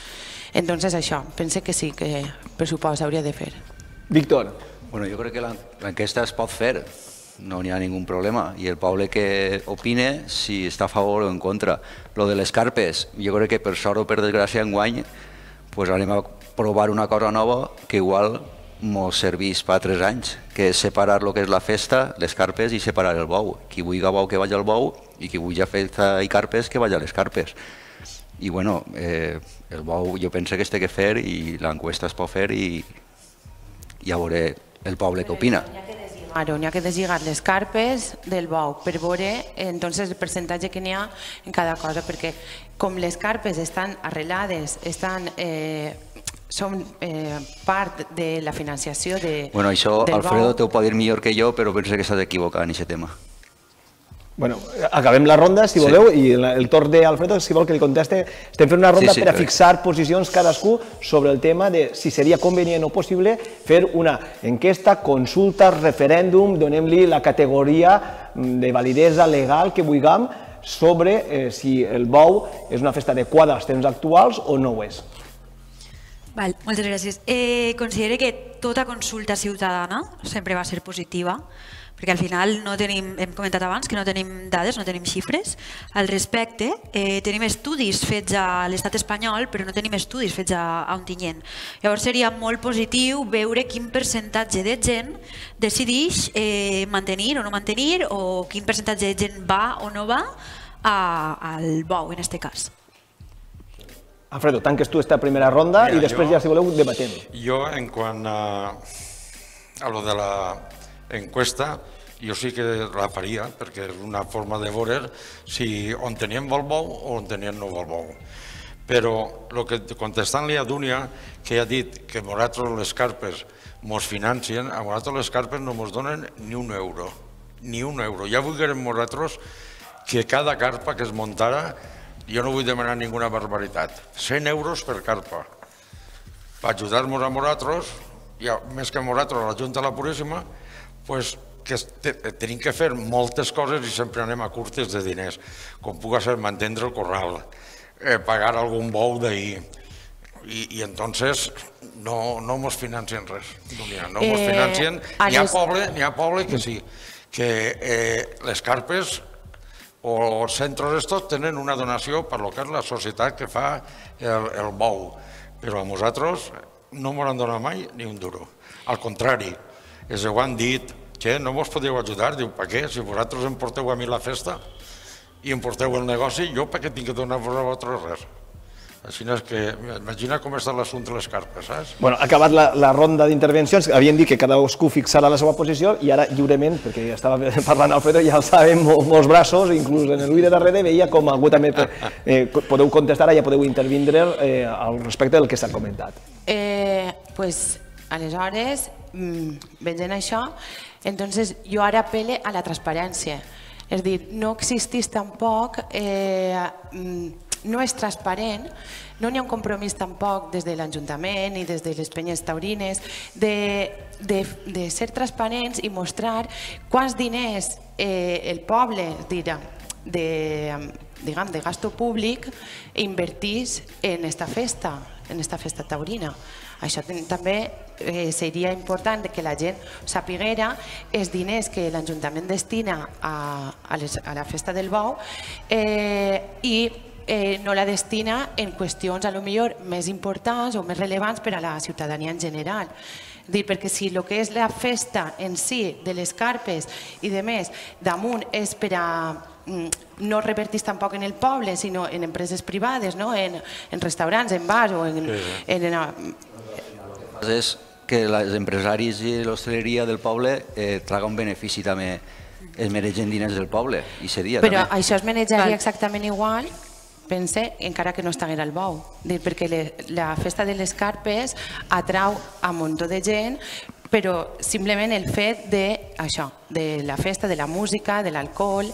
Entonces això, pense que sí, que pressupost s'hauria de fer. Víctor. Bueno, jo crec que l'enquesta es pot fer, no n'hi ha ningú problema, i el poble que opine si està a favor o en contra. Lo de les carpes, jo crec que per sort o per desgràcia enguany pues anem a provar una cosa nova que igual mos servís per tres anys, que és separar el que és la festa, les carpes, i separar el bou. Qui vulgui bou que vagi al bou i qui vulgui festa i carpes que vagi a les carpes. I bueno, eh, el bou jo penso que es té que fer i l'enquesta es pot fer i ja veuré el poble que opina. N'hi ha que deslligar les carpes del bou per veure entonces el percentatge que n'hi ha en cada cosa, perquè com les carpes estan arrelades, estan, eh, són eh, part de la financiació de, bueno, això del Alfredo bou. t'ho pot dir millor que jo, però penso que s'ha d'equivocar en aquest tema. Bueno, acabem la ronda, si voleu, i el torn d'Alfredo, si vol que li conteste. Estem fent una ronda per a fixar posicions cadascú sobre el tema de si seria convenient o possible fer una enquesta, consulta, referèndum, donem-li la categoria de validesa legal que vulguem sobre si el bou és una festa adequada als temps actuals o no ho és. Val, moltes gràcies. Eh, considero que tota consulta ciutadana sempre va ser positiva, perquè al final no tenim, hem comentat abans que no tenim dades, no tenim xifres al respecte. Eh, tenim estudis fets a l'estat espanyol, però no tenim estudis fets a, a Ontinyent. Llavors seria molt positiu veure quin percentatge de gent decideix eh, mantenir o no mantenir, o quin percentatge de gent va o no va a, al bou, en aquest cas. Alfredo, tanques tu esta primera ronda. Mira, i després jo, ja, si voleu, debatem. Jo, en quant a, a lo de la encuesta, jo sí que la faria, perquè és una forma de veure si on tenien vol bou o on tenien no vol bou. Però el que contestant-li a Dúnia, que ha dit que nosaltres les carpes mos financien, a nosaltres les carpes no mos donen ni un euro, ni un euro. Ja vulguem nosaltres que cada carpa que es muntara, jo no vull demanar ninguna barbaritat, cent euros per carpa, per ajudar-nos a nosaltres, ja, més que a nosaltres, a la Junta de la Puríssima, pues, que tenim que fer moltes coses i sempre anem a curtes de diners, com puga ser mantenir el corral, eh, pagar algun bou d'ahir, i, i entonces no, no mos financien res, no n'hi ha, no mos financien, n'hi ha poble, n'hi ha poble que sí, que eh, les carpes o els centres estos tenen una donació per lo que és la societat que fa el, el bou, però a nosaltres no m'ho han donat mai ni un duro. Al contrari, els ho han dit que no mos podeu ajudar, diu, per què? Si vosaltres em porteu a mi la festa i em porteu el negoci, jo per què tinc que donar-vos a vosaltres res? Així és que, imagina com està l'assumpte de les carpes, saps? Bueno, ha acabat la, la ronda d'intervencions, havien dit que cadascú fixarà la seva posició i ara lliurement, perquè ja estava parlant Alfredo, ja alçàvem molts braços, inclús en l'ull de darrere veia com algú també eh, podeu contestar, ja podeu intervindre eh, al respecte del que s'ha comentat. Eh, pues, aleshores, veient això, entonces jo ara apel·le a la transparència. És a dir, no existeix tampoc, eh, no és transparent, no n'hi ha un compromís tampoc des de l'Ajuntament i des de les penyes taurines de, de, de ser transparents i mostrar quants diners eh, el poble, dirà, de, diguem, de gasto públic invertís en esta festa, en esta festa taurina. Això també eh, seria important que la gent sapiguera els diners que l'Ajuntament destina a, a, les, a la festa del bou eh, i eh, no la destina en qüestions a lo millor més importants o més rellevants per a la ciutadania en general. Dir, perquè si el que és la festa en si de les carpes i de més damunt és per a no revertís tampoc en el poble, sinó en empreses privades, no? en, en restaurants, en bars o en... Sí, sí. en, en és que els empresaris i l'hostaleria del poble eh, traga un benefici també, es mereixen diners del poble, i seria però també. Això es manejaria exactament igual, pense, encara que no estigués al bou, dir, perquè le, la festa de les carpes atrau a un munt de gent, però simplement el fet de això, de la festa, de la música, de l'alcohol.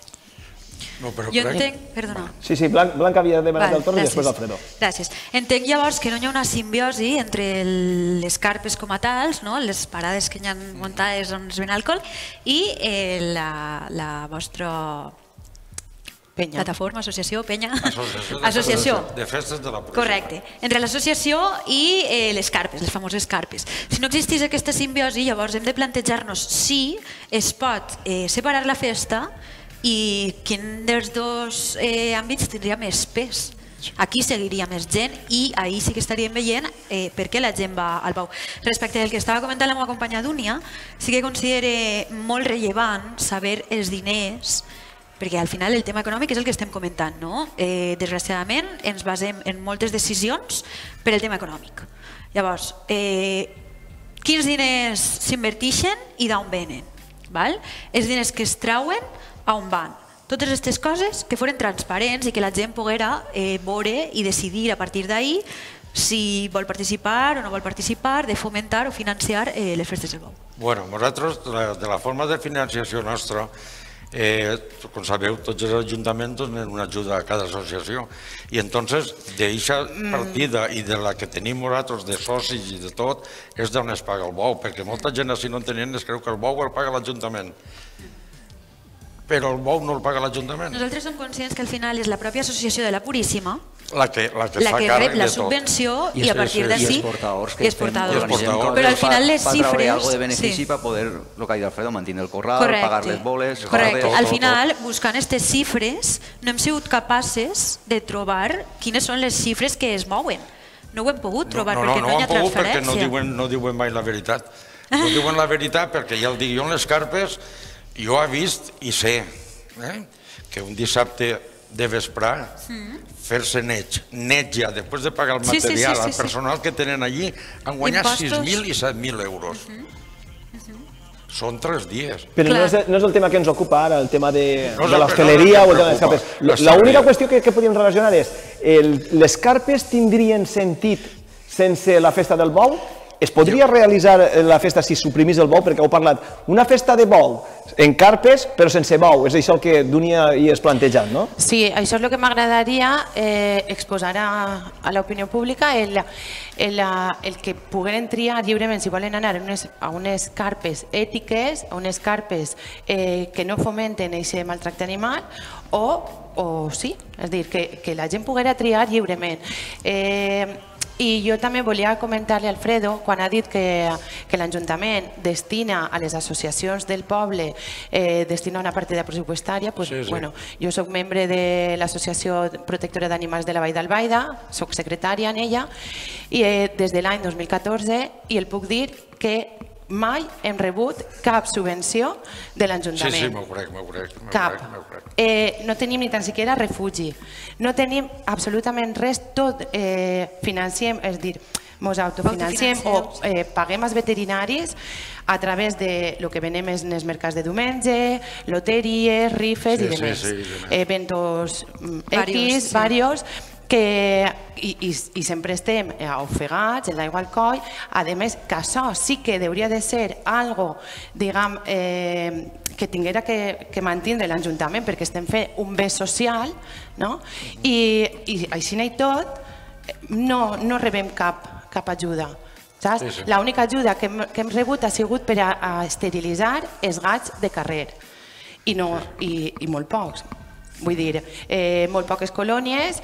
No, però jo entenc... Perdona. Sí, sí, Blanca havia demanat el torn i després Alfredo. Gràcies. Entenc llavors que no hi ha una simbiosi entre les carpes com a tals, les parades que hi ha muntades on es ven alcohol, i la vostra Penya. Plataforma, associació, penya. Associació. Associació. De festes de la Puríssima. Correcte. Entre l'associació i eh, les carpes, les famoses carpes. Si no existís aquesta simbiosi, llavors hem de plantejar-nos si es pot eh, separar la festa i quin dels dos eh, àmbits tindria més pes. Aquí seguiria més gent i ahir sí que estaríem veient eh, per què la gent va al Bou. Respecte al que estava comentant la meva companya Dúnia, sí que considero molt rellevant saber els diners, perquè al final el tema econòmic és el que estem comentant, no? Eh, desgraciadament ens basem en moltes decisions per el tema econòmic. Llavors, eh, quins diners s'inverteixen i d'on venen? Val? Els diners que es trauen, a on van? Totes aquestes coses que foren transparents i que la gent poguera eh, veure i decidir a partir d'ahir si vol participar o no vol participar, de fomentar o financiar eh, les festes del Bou. Bueno, nosaltres, de la forma de financiació nostra, eh, com sabeu, tots els ajuntaments donen una ajuda a cada associació i entonces d'aquesta partida i de la que tenim nosaltres de socis i de tot és d'on es paga el Bou, perquè molta gent així no entenent es creu que el Bou el paga l'Ajuntament. Però el Bou no el paga l'Ajuntament. Nosaltres som conscients que al final és la pròpia associació de la Puríssima la que, la que, la fa que càrrec rep la de tot. subvenció i, i a partir d'ací... I els portadors que i els portadors. portadors. Però al final les para xifres... traure algo de benefici sí. para poder, lo que ha dit Alfredo, mantenir el corral, Correcte. pagar les boles... Correcte. Tot, al tot, final, tot. buscant aquestes xifres, no hem sigut capaces de trobar quines són les xifres que es mouen. No ho hem pogut trobar no, no, perquè no, no hi ha pogut perquè transferència. no diuen, no diuen mai la veritat. No diuen la veritat perquè ja el dic jo en les carpes, jo he vist i sé eh, que un dissabte de vesprà fer-se neig, neig ja, després de pagar el Sí, sí, material sí, sí, al personal que tenen allí, han guanyat Impostos. sis mil i set mil euros. Són tres dies. Però no és, no és el tema que ens ocupa ara, el tema de, No és de el- l'hostaleria no, no o el tema de les preocupa. carpes. Està L'única bé. qüestió que, que podríem relacionar és el, les carpes tindrien sentit sense la festa del bou? Es podria realitzar la festa si suprimís el bou? Perquè heu parlat, una festa de bou en carpes però sense bou, és això el que Dúnia hi és plantejant, no? Sí, això és el que m'agradaria eh, exposar a, a l'opinió pública, el, el, el que pogueren triar lliurement si volen anar a unes, a unes carpes ètiques, a unes carpes eh, que no fomenten aquest maltracte animal o, o sí, és a dir, que, que la gent poguera triar lliurement. Eh, I jo també volia comentar-li a Alfredo, quan ha dit que, que l'Ajuntament destina a les associacions del poble, eh, destina una partida pressupostària, pues, Sí, sí. bueno, jo soc membre de l'Associació Protectora d'Animals de la Vall d'Albaida, soc secretària en ella, i eh, des de l'any dos mil catorze, i el puc dir que mai hem rebut cap subvenció de Sí, l'Ajuntament. sí, m'ho crec, m'ho crec. m'ho Cap. crec, m'ho crec. Eh, no tenim ni tan siquiera refugi, no tenim absolutament res, tot eh, financiem, és a dir, ens autofinanciem o eh, paguem als veterinaris a través de lo que venem en els mercats de diumenge, loteries, rifes Sí, i sí, demés. sí, i demés. Eventos mm, Varios, X, sí. varios, que i, i, i sempre estem ofegats en l'aigua al coll. A més, que això sí que hauria de ser algo, diguem, eh, que tinguera que, que mantenir l'Ajuntament perquè estem fent un bé social, no? I, i així i tot no, no rebem cap, cap ajuda. Saps? Sí, sí. L'única ajuda que hem, que hem rebut ha sigut per a, a esterilitzar els gats de carrer i, no, i, i molt pocs. Vull dir, eh, molt poques colònies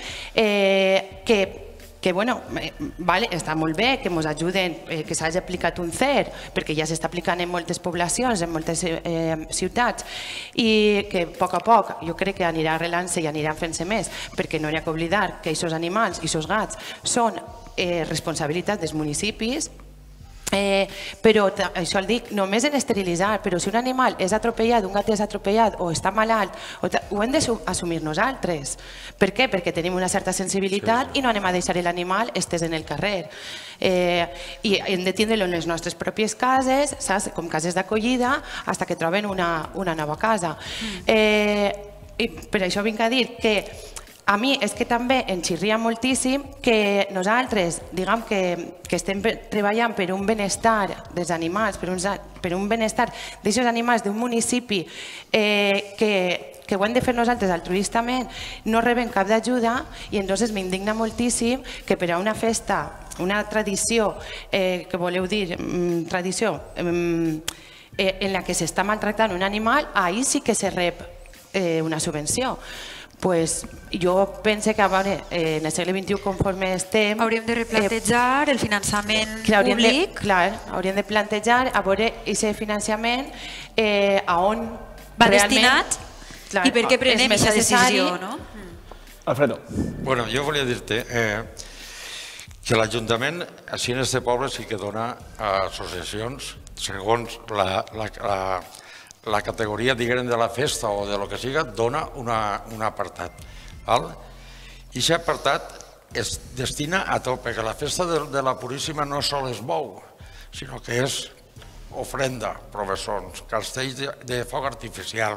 eh, que, que bueno, eh, vale, està molt bé que ens ajuden, eh, que s'hagi aplicat un C E R, perquè ja s'està aplicant en moltes poblacions, en moltes eh, ciutats, i que a poc a poc jo crec que anirà arrelant-se i anirà fent-se més, perquè no hi ha que oblidar que aquests animals i aquests gats són eh, responsabilitat dels municipis. Eh, però ta- això el dic només en esterilitzar, però si un animal és atropellat, un gat és atropellat o està malalt, o ta- ho hem d'assumir nosaltres. Per què? Perquè tenim una certa sensibilitat sí, sí. i no anem a deixar l'animal estès en el carrer. Eh, I hem de tindre-lo en les nostres pròpies cases, saps? Com cases d'acollida, fins que troben una, una nova casa. Eh, i per això vinc a dir que a mi és que també em xirria moltíssim que nosaltres, diguem que, que estem treballant per un benestar dels animals, per un, per un benestar d'aquests animals d'un municipi eh, que, que ho hem de fer nosaltres altruistament, no rebem cap d'ajuda i entonces m'indigna moltíssim que per a una festa, una tradició, eh, que voleu dir, mm, tradició, mm, eh, en la que s'està maltractant un animal, ahir sí que se rep eh, una subvenció. pues, jo penso que a veure, eh, en el segle vint-i-u conforme estem... Hauríem de replantejar eh, el finançament clar, públic. De, clar, hauríem de plantejar a veure aquest finançament eh, a on va realment, destinat clar, i per què prenem aquesta decisió, no? Alfredo. Bueno, jo volia dir-te eh, que l'Ajuntament, així en este poble, sí que dona a associacions segons la, la, la, la categoria, diguem, de la festa o de lo que siga, dona una, un apartat. Val? I aquest apartat es destina a tot, perquè la festa de, de la Puríssima no sol es bou, sinó que és ofrenda, professors, castells de, de foc artificial,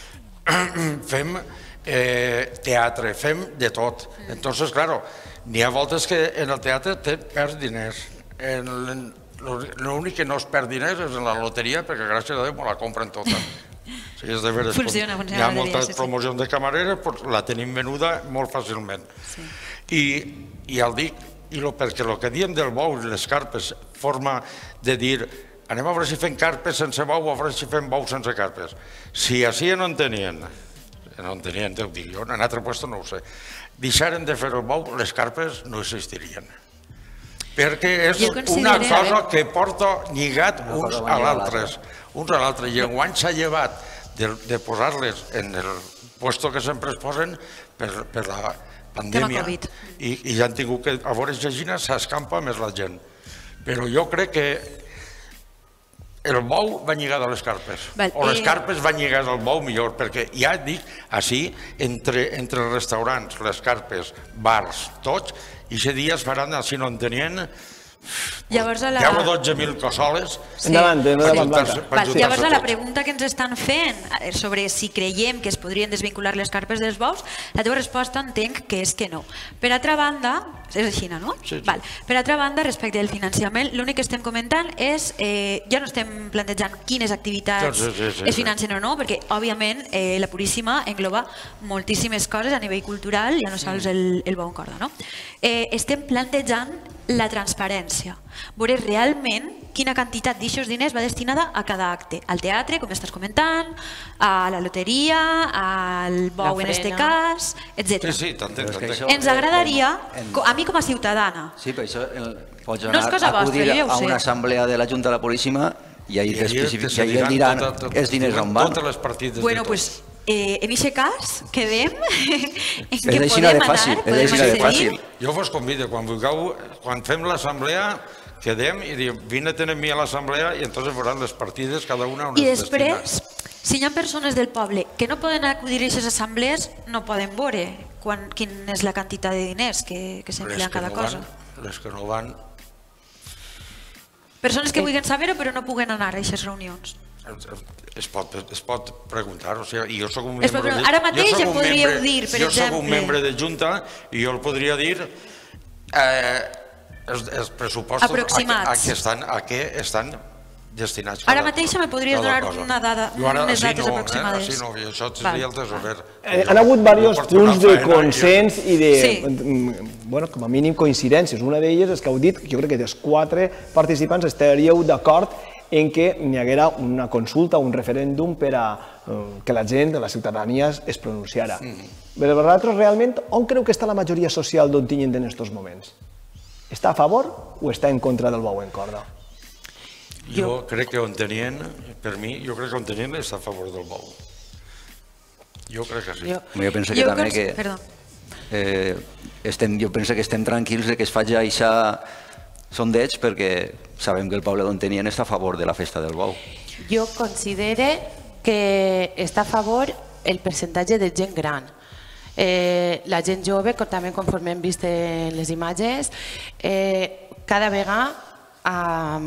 fem eh, teatre, fem de tot. Entonces, claro, n'hi ha voltes que en el teatre te perds diners. En, l'únic que no es perd diners és en la loteria, perquè gràcies a Déu me la compren tota. Sí, és de veres. Funciona, funciona. Hi ha moltes promocions de camareres, la tenim venuda molt fàcilment. I, i el dic, i lo, perquè el que diem del bou i les carpes, forma de dir, anem a veure si fem carpes sense bou o a veure si fem bou sense carpes. Si així no en tenien, no en tenien, ho dic jo, en altre lloc no ho sé, deixaren de fer el bou, les carpes no existirien. Perquè és una cosa que porta lligat uns a l'altres, uns a l'altre. I enguany s'ha llevat de posar-les en el puesto que sempre es posen per la pandèmia i ja han tingut que, a veure, llegina s'escampa més la gent. Però jo crec que el bou va lligat a les carpes, o les carpes van lligades al bou millor, perquè ja dic, així, entre els restaurants, les carpes, bars, tots, i aquest dia es faran, si no en tenien, hi ha dotze mil cassoles. Llavors, a la pregunta que ens estan fent sobre si creiem que es podrien desvincular les carpes dels bous, la teva resposta entenc que és que no. Per altra banda, és així, no? Per altra banda, respecte al finançament, l'únic que estem comentant és, ja no estem plantejant quines activitats es financen o no, perquè, òbviament, la Puríssima engloba moltíssimes coses a nivell cultural, ja no sols el bou en corda, no? Estem plantejant la transparència, veure realment quina quantitat d'aixos diners va destinada a cada acte, al teatre, com estàs comentant, a la loteria, al bou en este cas, etcètera. Sí, sí, t'entenc, t'entenc. Ens agradaria, a mi com a ciutadana... Sí, per això pots anar a acudir a una assemblea de la Junta de la Puríssima i ahir diran els diners on van. Totes les partides. Bueno, doncs, en aquest cas, quedem en què podem anar, podem accedir. Jo vos convido, quan vulgueu, quan fem l'assemblea, quedem i diem, vine a tenir mi a l'assemblea i entonces veuran les partides, cada una on es destina. I després, si hi ha persones del poble que no poden acudir a aquestes assemblees, no poden veure quina és la quantitat de diners que s'emplia en cada cosa. Les que no van... Persones que vulguin saber-ho però no puguen anar a aquestes reunions. Es pot preguntar, o sigui, jo soc un membre... Ara mateix ja podríeu dir, per exemple... Jo soc un membre de Junta i jo el podria dir els pressupostos a què estan destinats. Ara mateix me podries donar una dada, unes dates aproximades. Sí, no, això seria el tesorer. Han hagut diversos punts de consens i de, bueno, com a mínim coincidències. Una d'elles és que heu dit, jo crec que dels quatre participants estaríeu d'acord en què hi haguera una consulta, un referèndum per a que la gent, la ciutadania, es pronunciara. Però vosaltres, realment, on creu que està la majoria social d'Ontinyent en aquests moments? Està a favor o està en contra del bou en corda? Jo crec que Ontinyent, per mi, jo crec que Ontinyent està a favor del bou. Jo crec que sí. Jo penso que també que... Jo penso que estem tranquils que es faci això sondeig perquè sabem que el poble d'Ontinyent està a favor de la festa del bou. Jo considero que està a favor el percentatge de gent gran. La gent jove, també conforme hem vist en les imatges, cada vegada,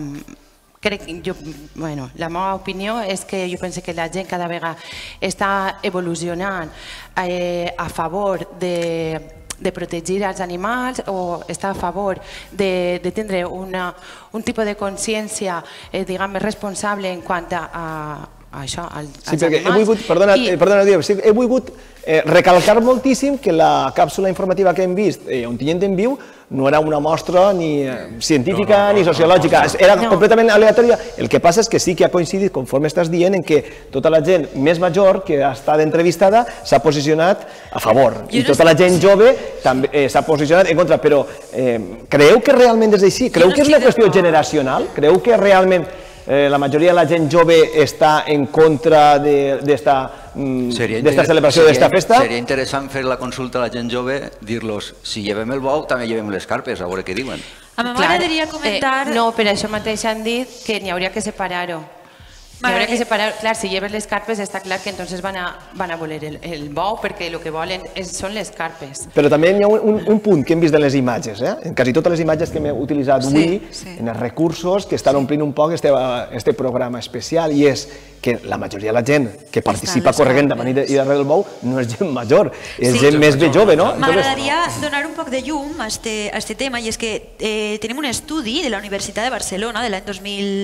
la meva opinió és que jo penso que la gent cada vegada està evolucionant a favor de de protegir els animals o està a favor de tindre un tipus de consciència, diguem, més responsable en quant a això, als animals. Perdona, he volgut recalcar moltíssim que la càpsula informativa que hem vist, Ontinyent en Viu, no era una mostra ni científica ni sociològica, era completament aleatòria. El que passa és que sí que ha coincidit, conforme estàs dient, en que tota la gent més major que ha estat entrevistada s'ha posicionat a favor i tota la gent jove també s'ha posicionat en contra, però creu que realment és així? Creu que és una qüestió generacional? Creu que realment la majoria de la gent jove està en contra d'esta celebració, d'esta festa? Seria interessant fer la consulta a la gent jove, dir-los, si llevem el bou, també llevem les carpes, a veure què diuen. A mi m'agradaria comentar... No, per això mateix han dit que n'hi hauria que separar-ho. N'hi hauria que separar, clar, si lleves les carpes està clar que entonces van a voler el bou perquè el que volen són les carpes. Però també hi ha un punt que hem vist en les imatges, en quasi totes les imatges que hem utilitzat avui, en els recursos que estan omplint un poc este programa especial, i és que la majoria de la gent que participa corregent davant i darrere del bou no és gent major, és gent més bé jove, no? M'agradaria donar un poc de llum a este tema, i és que tenim un estudi de la Universitat de Barcelona de l'any dos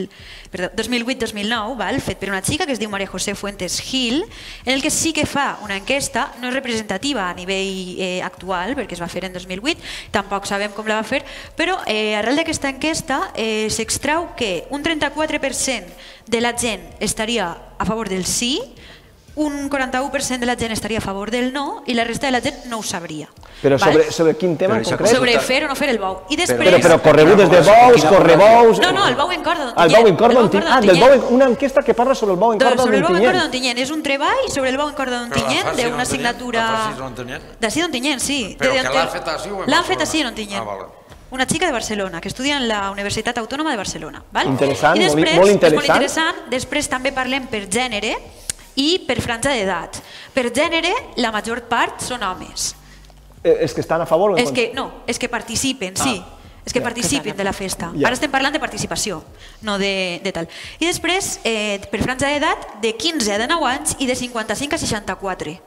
mil vuit dos mil nou, fet per una xica que es diu María José Fuentes Gil, en el que sí que fa una enquesta, no és representativa a nivell actual, perquè es va fer en dos mil vuit, tampoc sabem com la va fer, però arrel d'aquesta enquesta s'extrau que un trenta-quatre per cent de la gent estaria a favor del sí, un quaranta-u per cent de la gent estaria a favor del no i la resta de la gent no ho sabria. Però sobre quin tema en concret? Sobre fer o no fer el bou. Però corregudes de bous, correbous... No, no, el bou en corda d'Ontinyent. El bou en corda d'Ontinyent. Una enquesta que parla sobre el bou en corda d'Ontinyent. Sobre el bou en corda d'Ontinyent. És un treball sobre el bou en corda d'Ontinyent d'una assignatura... D'ací d'Ontinyent, sí. Però que l'han fet així o en Barcelona? L'han fet així en Ontinyent. Una xica de Barcelona, que estudia en la Universitat Autònoma de Barcelona. Interessant, molt interessant. Després també parlem per gènere i per franja d'edat. Per gènere, la major part són homes. És que estan a favor o en contra? No, és que participen, sí. És que participen de la festa. Ara estem parlant de participació, no de tal. I després, per franja d'edat, de quinze a dinou anys i de cinquanta-cinc a seixanta-quatre.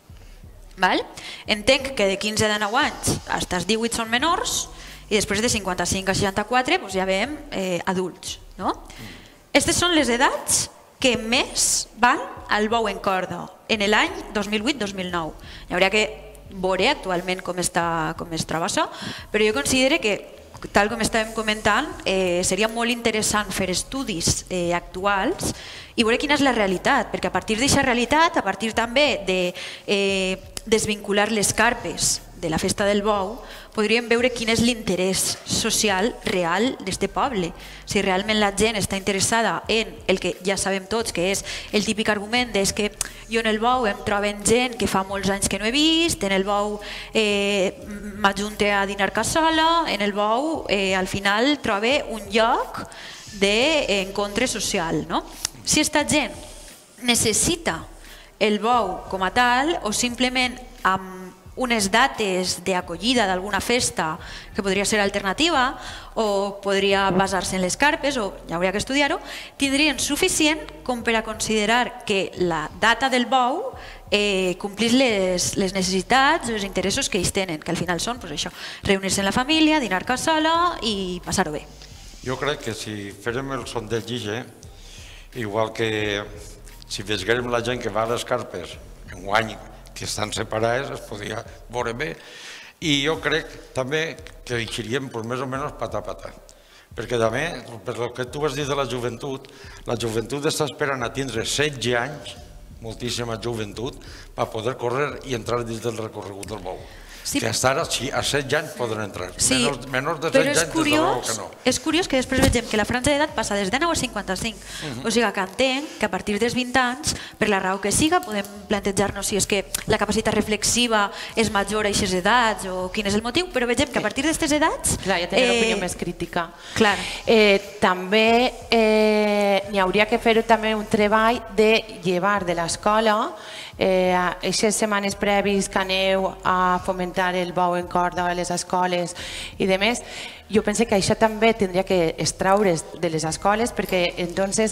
Entenc que de quinze a dinou anys fins als divuit són menors i després de cinquanta-cinc a seixanta-quatre ja veiem adults. Aquestes són les edats que més van al bou en corda en l'any dos mil vuit dos mil nou. Hi hauria que veure actualment com es troba això, però jo considero que, tal com estàvem comentant, seria molt interessant fer estudis actuals i veure quina és la realitat, perquè a partir d'aquesta realitat, a partir també de desvincular les carpes de la festa del bou, podríem veure quin és l'interès social real d'aquest poble. Si realment la gent està interessada en el que ja sabem tots, que és el típic argument és que jo en el bou em troben gent que fa molts anys que no he vist, en el bou m'ajunte a dinar cassola, en el bou al final trobe un lloc d'encontre social. Si aquesta gent necessita el bou com a tal o simplement amb unes dates d'acollida d'alguna festa que podria ser alternativa o podria basar-se en les carpes, o ja hauria que estudiar-ho, tindrien suficient com per a considerar que la data del bou complís les necessitats o els interessos que ells tenen, que al final són reunir-se en la família, dinar cassola i passar-ho bé. Jo crec que si fèrem el sondeig, igual que si veiéssim la gent que va a les carpes en guany que estan separades, es podia veure bé. I jo crec també que eixiríem més o menys patà patà. Perquè també, per el que tu vas dir de la joventut, la joventut està esperant a tindre setze anys, moltíssima joventut, per poder córrer i entrar dins del recorregut del bou. Que fins ara, a setze anys poden entrar. Menors de setze anys, des de nou que no. És curiós que després vegem que la franja d'edat passa des de dinou a cinquanta-cinc. O sigui que entenc que a partir dels vint anys, per la raó que siga, podem plantejar-nos si és que la capacitat reflexiva és major a aquestes edats o quin és el motiu, però vegem que a partir d'aquestes edats... Clar, ja tenen l'opinió més crítica. Clar. També n'hi hauria que fer també un treball de llevar de l'escola aquestes setmanes prèvies que aneu a fomentar el bou en corda a les escoles i de més, jo penso que això també tindria que extraure's de les escoles perquè entonces,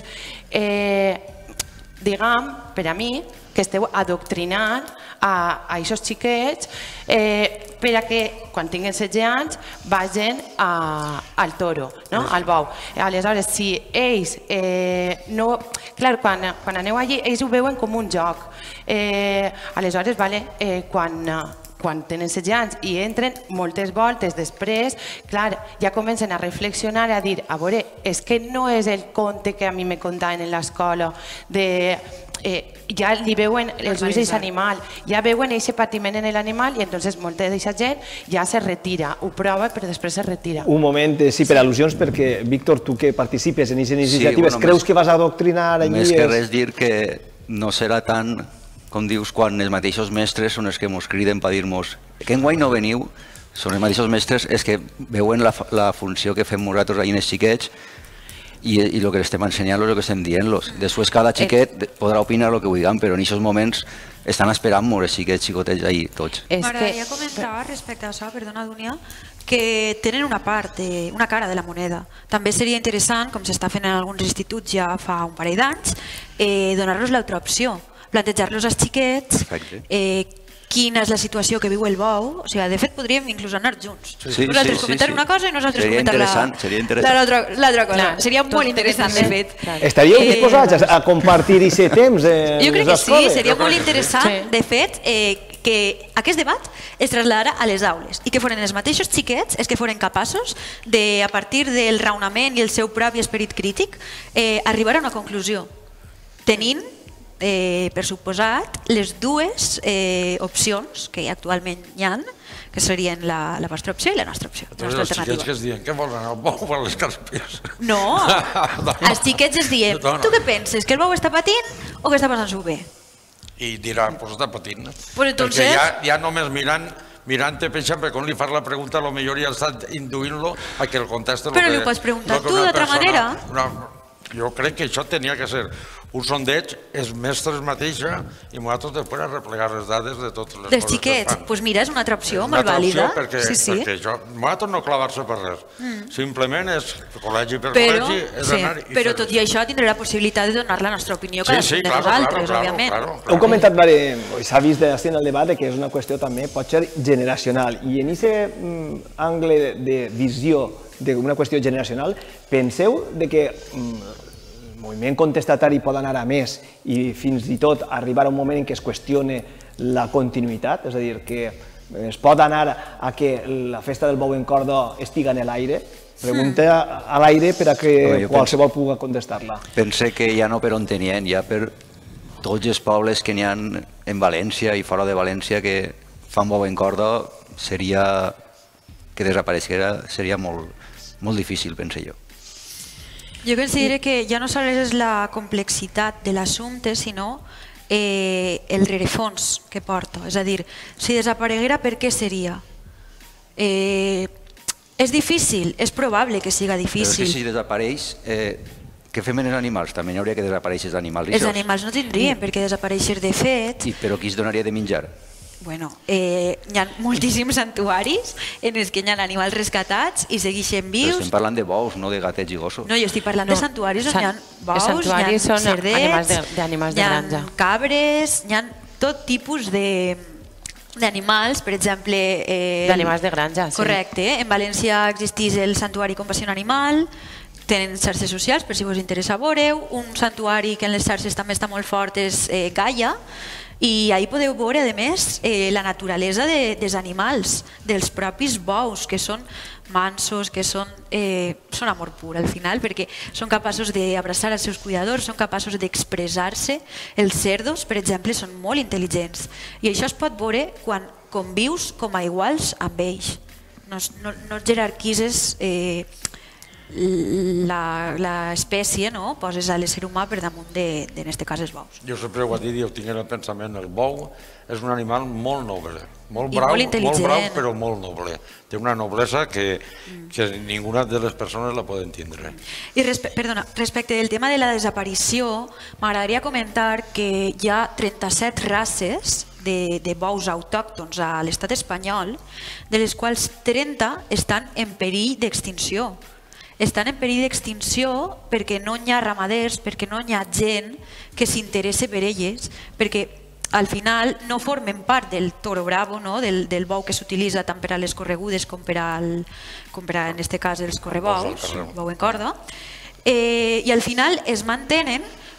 diguem, per a mi, que esteu adoctrinant a aquests xiquets per a que quan tinguin setze anys vagin al toro, al bou. Aleshores, si ells no... Clar, quan aneu allí, ells ho veuen com un joc. Aleshores, quan quan tenen setze anys i entren moltes voltes després, clar, ja comencen a reflexionar, a dir, a veure, és que no és el conte que a mi me contaven en l'escola, de... Eh, ja li veuen els ulls d'aquest animal, ja veuen aquest patiment en l'animal i entonces molta d'aquesta gent ja se retira, ho prova però després se retira. Un moment, sí, per al·lusions, perquè, Víctor, tu que participes en aquestes iniciatives, creus que vas adoctrinar allí? Més que res dir que no serà tant, com dius, quan els mateixos mestres són els que ens criden per dir-nos que enguany no veniu, són els mateixos mestres els que veuen la funció que fem nosaltres allà en els xiquets i el que estem ensenyant-los, el que estem dient-los. Després cada xiquet podrà opinar el que vulguin, però en aquests moments estan esperant-nos els xiquets, xicotets allà tots. M'agradaria comentar respecte a això, perdona, Dúnia, que tenen una part, una cara de la moneda. També seria interessant, com s'està fent en alguns instituts ja fa un parell d'anys, donar-los l'altra opció, plantejar-los als xiquets quina és la situació que viu el bou, o sigui, de fet podríem inclús anar junts. Nosaltres comentar una cosa i nosaltres comentar l'altra cosa. Seria molt interessant, de fet. Estaríeu disposats a compartir aquest temps? Jo crec que sí, seria molt interessant, de fet, que aquest debat es traslladara a les aules i que foren els mateixos xiquets els que foren capaços de, a partir del raonament i el seu propi esperit crític, arribar a una conclusió, tenint per suposat, les dues opcions que actualment hi ha, que serien la vostra opció i la nostra opció. Tots els xiquets que es diuen, què volen, el bou o les carpes? No, els xiquets es diuen, tu què penses, que el bou està patint o que està passant-s'ho bé? I diran, doncs està patint. Perquè ja només mirant mirant-te, per exemple, quan li fas la pregunta, potser ja està induint-lo a que el contesti. Però li ho pots preguntar tu d'altra manera? Jo crec que això tenia que ser un sondeig, els mestres mateixa, i nosaltres després a replegar les dades de totes les coses que fan. Dels xiquets? Doncs mira, és una altra opció molt vàlida. Perquè nosaltres no clavar-se per res. Simplement és col·legi per col·legi, és anar i fer. Però tot i això tindrà la possibilitat de donar la nostra opinió cadascun de nosaltres, òbviament. Heu comentat, s'ha vist en el debat que és una qüestió també, pot ser generacional. I en aquest angle de visió d'una qüestió generacional, penseu que el moviment contestatari pot anar a més i fins i tot arribar a un moment en què es qüestione la continuïtat, és a dir, que es pot anar a que la festa del bou en corda estiga en l'aire? Pregunta a l'aire per a que qualsevol pugui contestar-la. Pense que ja no per on tenien, ja per tots els pobles que n'hi ha en València i fora de València que fan bou en corda, seria que desapareixera, seria molt difícil, pense jo. Jo considero que ja no sols és la complexitat de l'assumpte, sinó el rerefons que porta. És a dir, si desapareguera, per què seria? És difícil, és probable que siga difícil. Però és que si desapareix, què fem en els animals? També n'hauria que desaparèixer els animals. Els animals no tindrien per què desaparèixer de fet. Però qui es donaria de menjar? Bueno, hi ha moltíssims santuaris en els que hi ha animals rescatats i segueixen vius. Però estem parlant de bous, no de gatets i gossos. No, jo estic parlant de santuaris on hi ha bous, hi ha cerdets, hi ha cabres, hi ha tot tipus d'animals, per exemple... D'animals de granja, sí. Correcte. En València existeix el santuari Compassió Animal, tenen xarxes socials, per si us interessa veure-ho. Un santuari que en les xarxes també està molt fort és Gaia, i ahí podeu veure, a més, la naturalesa dels animals, dels propis bous, que són mansos, que són amor pur al final, perquè són capaços d'abraçar els seus cuidadors, són capaços d'expressar-se. Els cerdos, per exemple, són molt intel·ligents. I això es pot veure quan convius com a iguals amb ells. No jerarquises l'espècie, poses a l'ésser humà per damunt de, en aquest cas, els bous. Jo sempre ho he dit i ho tinc en el pensament, el bou és un animal molt noble, molt brau, però molt noble. Té una noblesa que ninguna de les persones la poden tindre. I perdona, respecte del tema de la desaparició, m'agradaria comentar que hi ha trenta-set races de bous autòctons a l'estat espanyol, de les quals trenta estan en perill d'extinció. Estan en perill d'extinció perquè no hi ha ramaders, perquè no hi ha gent que s'interessa per elles, perquè al final no formen part del toro bravo, del bou que s'utilitza tant per a les corregudes com per a, en aquest cas, els correbous, el bou en corda, i al final es mantenen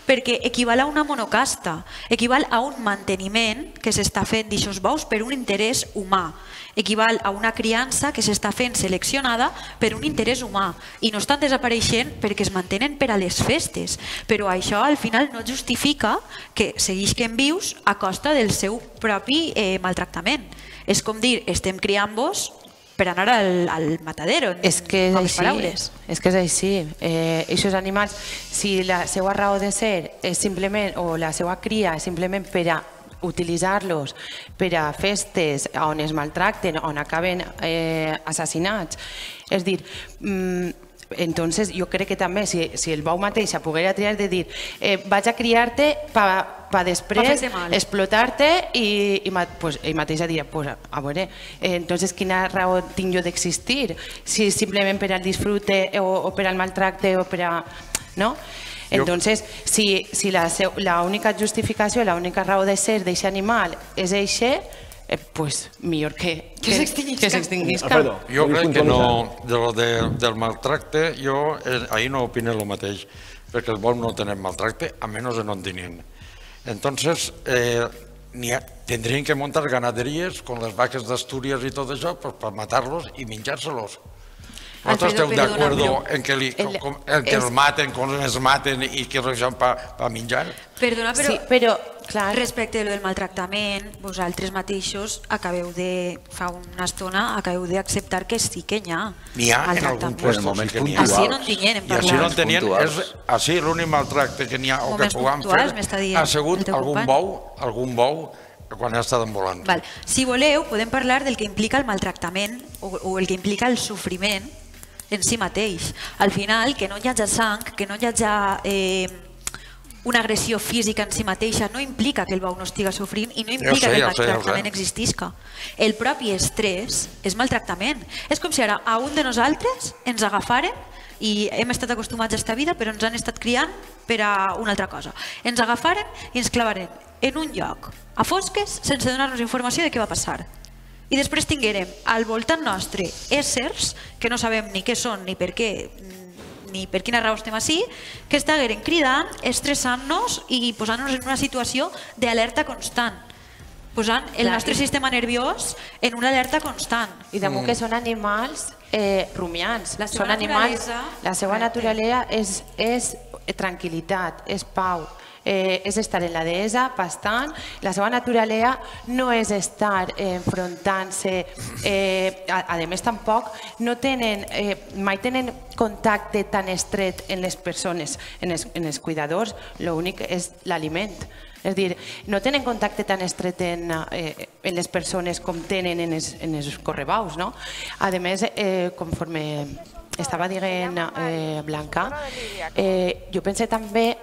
perquè equival a una monocasta, equival a un manteniment que s'està fent d'aixòs bous per un interès humà, equival a una criança que s'està fent seleccionada per un interès humà i no estan desapareixent perquè es mantenen per a les festes, però això al final no justifica que seguisquen vius a costa del seu propi eh, maltractament. És com dir, estem criant-vos per anar al, al matadero, en és que és poques així, paraules. és que és així. Eh, aquests animals, si la seva raó de ser és simplement, o la seva cria és simplement per a utilitzar-los per a festes on es maltracten, on acaben eh, assassinats, és dir, mm, entonces jo crec que també si, si el bou mateix poguera triar de dir eh, vaig a criar-te per pa després explotar-te i, i, pues, i mateix a dir pues, a veure, eh, entonces quina raó tinc jo d'existir? Si simplement per al disfrute o, o per al maltracte o per a... no? Entonces, si, si la, la única justificació, la única raó de ser d'aquest animal és eixe, Eh, pues millor que, que, que s'extinguisca. Jo crec que no, de lo de, del maltracte, jo eh, ahí no opino el mateix, perquè els bous no tenen maltracte, a menys no en tenien. Entonces, eh, ha, tendrien que montar ganaderies con les vaques d'Astúries i tot això pues, per matar-los i menjar-se-los. ¿Vosotros esteu de acuerdo en que, li, el, com, en que es, els maten, com els maten i que els deixen per menjar? Perdona, però, sí, però clar. Respecte al maltractament, vosaltres mateixos acabeu de, fa una estona, acabeu d'acceptar que sí que n'hi ha. N'hi ha en algun puesto, sí que n'hi ha. Així no en tenien, en parlar. I així no en tenien, és, així l'únic maltracte que n'hi ha o que puguem fer ha sigut algun bou, algun bou quan ha estat volant. Val. Si voleu, podem parlar del que implica el maltractament o, o el que implica el sofriment en si mateix. Al final, que no hi hagi sang, que no hi hagi eh, una agressió física en si mateixa no implica que el bou no estiga sofrint i no implica que el maltractament existisca. El propi estrès és maltractament. És com si ara a un de nosaltres ens agafaren i hem estat acostumats a esta vida però ens han estat criant per a una altra cosa. Ens agafaren i ens clavaren en un lloc a fosques sense donar-nos informació de què va passar. I després tinguérem al voltant nostre éssers que no sabem ni què són ni per què ni per quina raó estem així, que estagueren cridant, estressant-nos i posant-nos en una situació d'alerta constant, posant el nostre sistema nerviós en una alerta constant. I damunt que són animals eh, rumiants, són animals, la seva naturalesa és, és tranquil·litat, és pau. Eh, és estar en la dehesa, pastant. La seva naturalesa no és estar eh, enfrontant-se, eh, a, a més tampoc no tenen, eh, mai tenen contacte tan estret en les persones, en els, en els cuidadors, l'únic és l'aliment. És dir, no tenen contacte tan estret en, eh, en les persones com tenen en els, en els correbaus, no? A més, eh, conforme estava dient eh, Blanca, eh, jo pensé també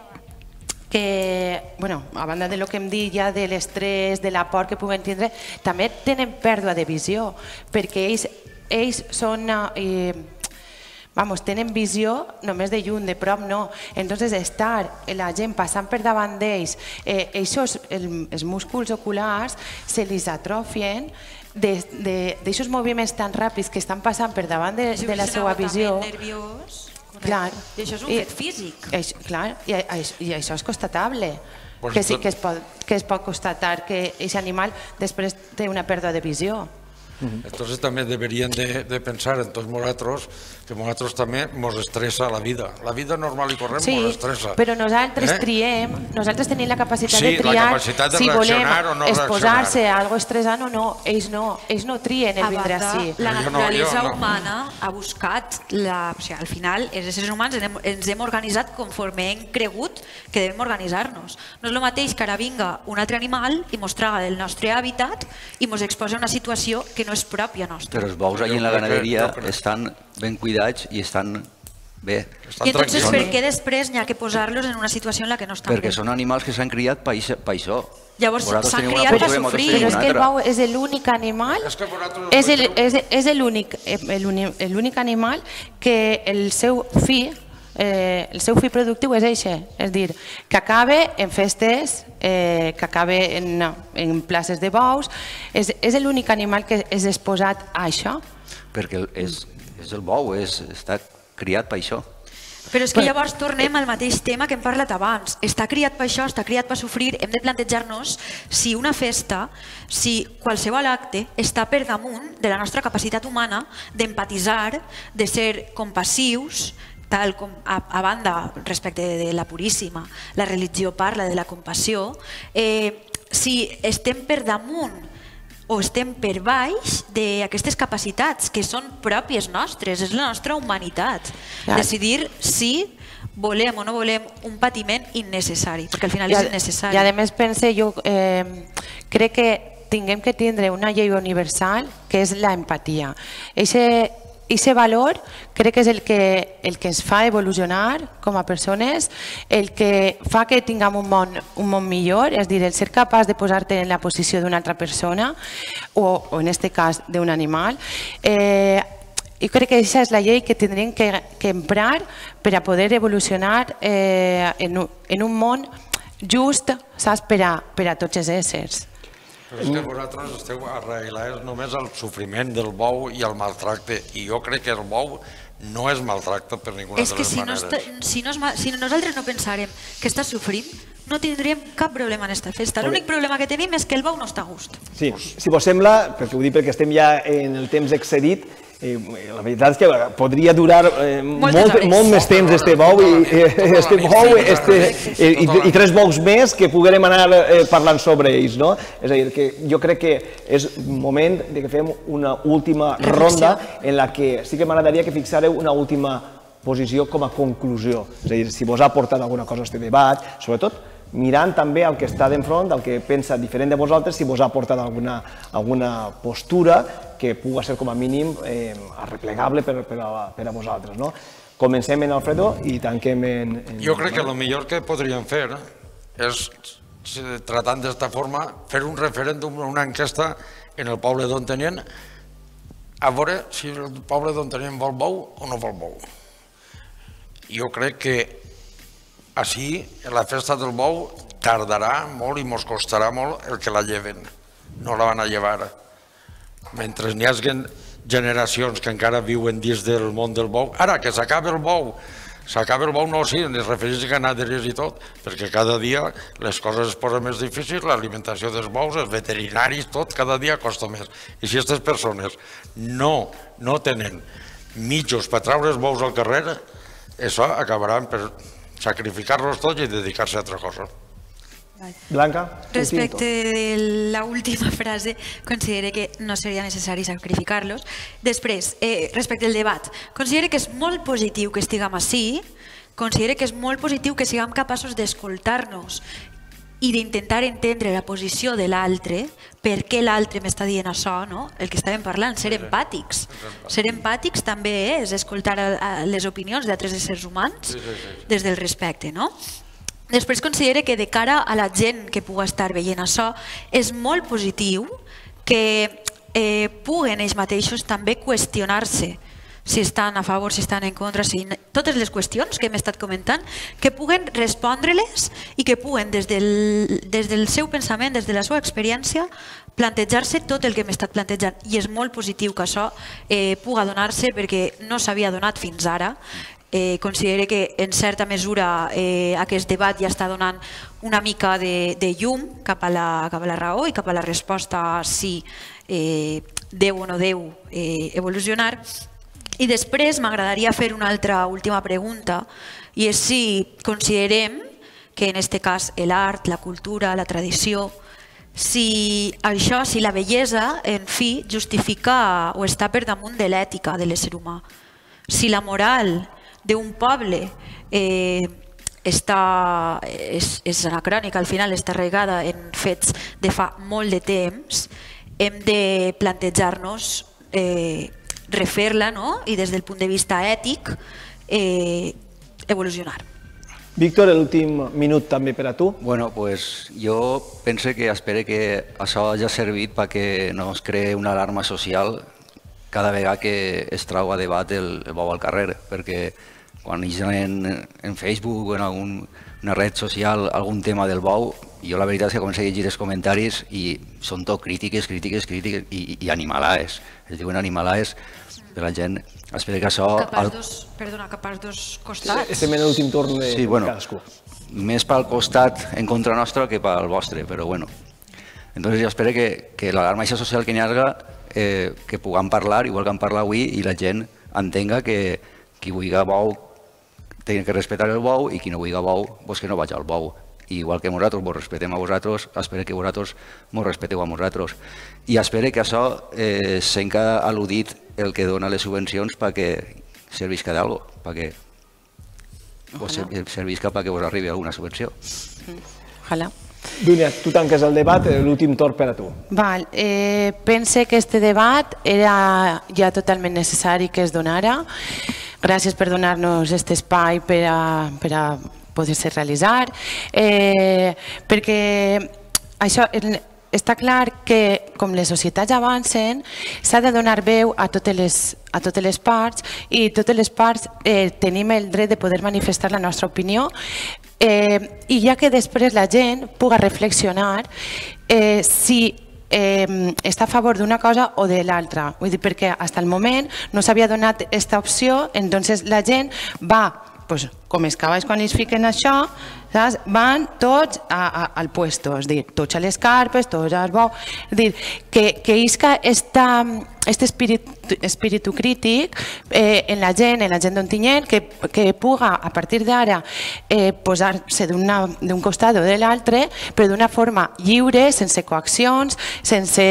que, bueno, a banda de lo que em dit ja de l'estrès, de la por que puguen tindre, també tenen pèrdua de visió, perquè ells, ells són, eh, vamos, tenen visió només de lluny, de prop no. Entonces, estar la gent passant per davant d'ells, eh, ells, el, els músculs oculars se li atrofien d'aixòs moviments tan ràpids que estan passant per davant de, de la seva visió. Clar. I això és un fet físic. Clar, i, i això és constatable. Pues que sí que es, pot, que es pot constatar que aquest animal després té una pèrdua de visió. Entonces també deberien de, de pensar en tots nosaltres que nosaltres també ens estressa la vida. La vida normal i corrent sí, ens estressa. Però nosaltres eh? triem, nosaltres tenim la capacitat sí, de triar capacitat de si volem no exposar-se a algo estressant o no. Ells no, ells no trien el vindre així. La naturalesa no, no. humana ha buscat, la, o sigui, al final, els éssers humans ens hem, ens hem organitzat conforme hem cregut que devem organitzar-nos. No és el mateix que ara vinga un altre animal i mos traga del nostre hàbitat i mos exposa a una situació que no és pròpia nostra. Però els bous allà en la ganaderia estan ben cuidats i estan bé. I entonces per què després n'hi ha que posar-los en una situació en la que no estan bé? Perquè són animals que s'han criat per això. Llavors s'han criat per sofrir. Però és que el bou és l'únic animal, és l'únic animal que el seu fill Eh, el seu fill productiu és això, és dir, que acabe en festes, eh, que acabe en, en places de bous, és, és l'únic animal que és exposat a això. Perquè és, és el bou, és, està criat per això. Però és que llavors tornem al mateix tema que hem parlat abans. Està criat per això, està criat per sofrir, hem de plantejar-nos si una festa, si qualsevol acte està per damunt de la nostra capacitat humana d'empatitzar, de ser compassius, tal com a banda respecte de la Puríssima, la religió parla de la compassió, si estem per damunt o estem per baix d'aquestes capacitats que són pròpies nostres, és la nostra humanitat. Decidir si volem o no volem un patiment innecessari, perquè al final és innecessari. I a més pense, jo crec que tinguem que tindre una llei universal que és l'empatia. Aquest valor crec que és el que ens fa evolucionar com a persones, el que fa que tinguem un món millor, és a dir, el ser capaç de posar-te en la posició d'una altra persona o en aquest cas d'un animal. Jo crec que aquesta és la llei que tindrem que emprar per a poder evolucionar en un món just per a tots els éssers. Però és que vosaltres esteu arreglats només al sofriment del bou i al maltracte, i jo crec que el bou no es maltracta per ninguna de les maneres. És que si nosaltres no pensarem que està sofrint, no tindríem cap problema en aquesta festa. L'únic problema que tenim és que el bou no està a gust. Sí, si vos sembla, perquè ho dic perquè estem ja en el temps excedit, la veritat és que podria durar molt més temps este bou i tres bous més que poguérem anar parlant sobre ells. És a dir, que jo crec que és moment que fem una última ronda en la que sí que m'agradaria que fixareu una última posició com a conclusió. És a dir, si vos ha aportat alguna cosa a aquest debat, sobretot mirant també el que està d'enfront, el que pensa diferent de vosaltres, si vos ha aportat alguna postura que pugui ser com a mínim arreplegable per a vosaltres. Comencem en Alfredo i tanquem en... Jo crec que el millor que podríem fer és, tratant d'esta forma, fer un referèndum, una enquesta en el poble d'Ontinyent, a veure si el poble d'Ontinyent vol bou o no vol bou. Jo crec que així, la festa del bou tardarà molt i mos costarà molt el que la lleven. No la van a llevar. Mentre n'hi hagi generacions que encara viuen dins del món del bou, ara que s'acaba el bou, s'acaba el bou no, sí, es refereix a ganaderies i tot, perquè cada dia les coses es posen més difícils, l'alimentació dels bous, els veterinaris, tot, cada dia costa més. I si aquestes persones no tenen mitjos per treure els bous al carrer, això acabaran per sacrificar-los tots i dedicar-se a altra cosa. Blanca? Respecte de la última frase, considere que no seria necessari sacrificar-los. Després, respecte al debat, considere que és molt positiu que estiguem així, considere que és molt positiu que siguem capaços d'escoltar-nos i d'intentar entendre la posició de l'altre, per què l'altre m'està dient això, el que estàvem parlant, ser empàtics. Ser empàtics també és escoltar les opinions d'altres éssers humans des del respecte. Després considere que de cara a la gent que pugui estar veient això, és molt positiu que puguen ells mateixos també qüestionar-se si estan a favor, si estan en contra, totes les qüestions que hem estat comentant, que puguen respondre-les i que puguen des del seu pensament, des de la seva experiència, plantejar-se tot el que hem estat plantejant. I és molt positiu que això pugui donar-se perquè no s'havia donat fins ara. Considere que en certa mesura aquest debat ja està donant una mica de llum cap a la raó i cap a la resposta si deu o no deu evolucionar. I després m'agradaria fer una altra última pregunta, i és si considerem que en aquest cas l'art, la cultura, la tradició, si això, si la bellesa, en fi, justifica o està per damunt de l'ètica de l'ésser humà. Si la moral d'un poble és anacrònica, al final està arraigada en fets de fa molt de temps, hem de plantejar-nos refer-la i des del punt de vista ètic evolucionar. Víctor, l'últim minut també per a tu. Bueno, pues jo penso que espero que això hagi servit perquè no es creï una alarma social cada vegada que es trau a debat el bou al carrer, perquè quan hi ha en Facebook o en alguna red social algun tema del bou, jo la veritat és que començo a llegir els comentaris i són tot crítiques, crítiques, crítiques i animalades. Es diuen animalades de la gent. Espero que això... Cap als dos, perdona, cap als dos costats. Estem en l'últim torn de sí, bueno, cadascú. Més pel costat en contra nostre que pel vostre, però bueno. Entonces jo espero que, que l'alarma social que n'hi haga, eh, que puguem parlar, igual que hem parlat avui, i la gent entenga que qui vulgui bou té que respectar el bou i qui no vulgui bou, doncs que no vagi al bou. I igual que nosaltres vos respetem a vosaltres, espero que vosaltres mos respeteu a nosaltres. I espero que això eh, s'enca al·ludit el que dona les subvencions perquè servisca d'algo, perquè vos servisca perquè vos arribi alguna subvenció. Ojalà. Dúnia, tu tanques el debat, l'últim torn per a tu. Val, eh, pense que este debat era ja totalment necessari que es donara. Gràcies per donar-nos aquest espai per a, per a poder-se realitzar, eh, perquè això està clar que com les societats avancen s'ha de donar veu a totes les, a totes les parts i totes les parts eh, tenim el dret de poder manifestar la nostra opinió eh, i ja que després la gent puga reflexionar eh, si eh, està a favor d'una cosa o de l'altra. Vull dir, perquè fins al moment no s'havia donat aquesta opció, entonces la gent va pues, com els cavalls quan es fiquen això, saps? Van tots a, a, al puesto, és dir, tots a les carpes, tots als bous, és dir, que, que isca aquest espíritu, espíritu crític eh, en la gent, en la gent d'Ontinyent, que, que puga a partir d'ara eh, posar-se d'un costat o de l'altre, però d'una forma lliure, sense coaccions, sense...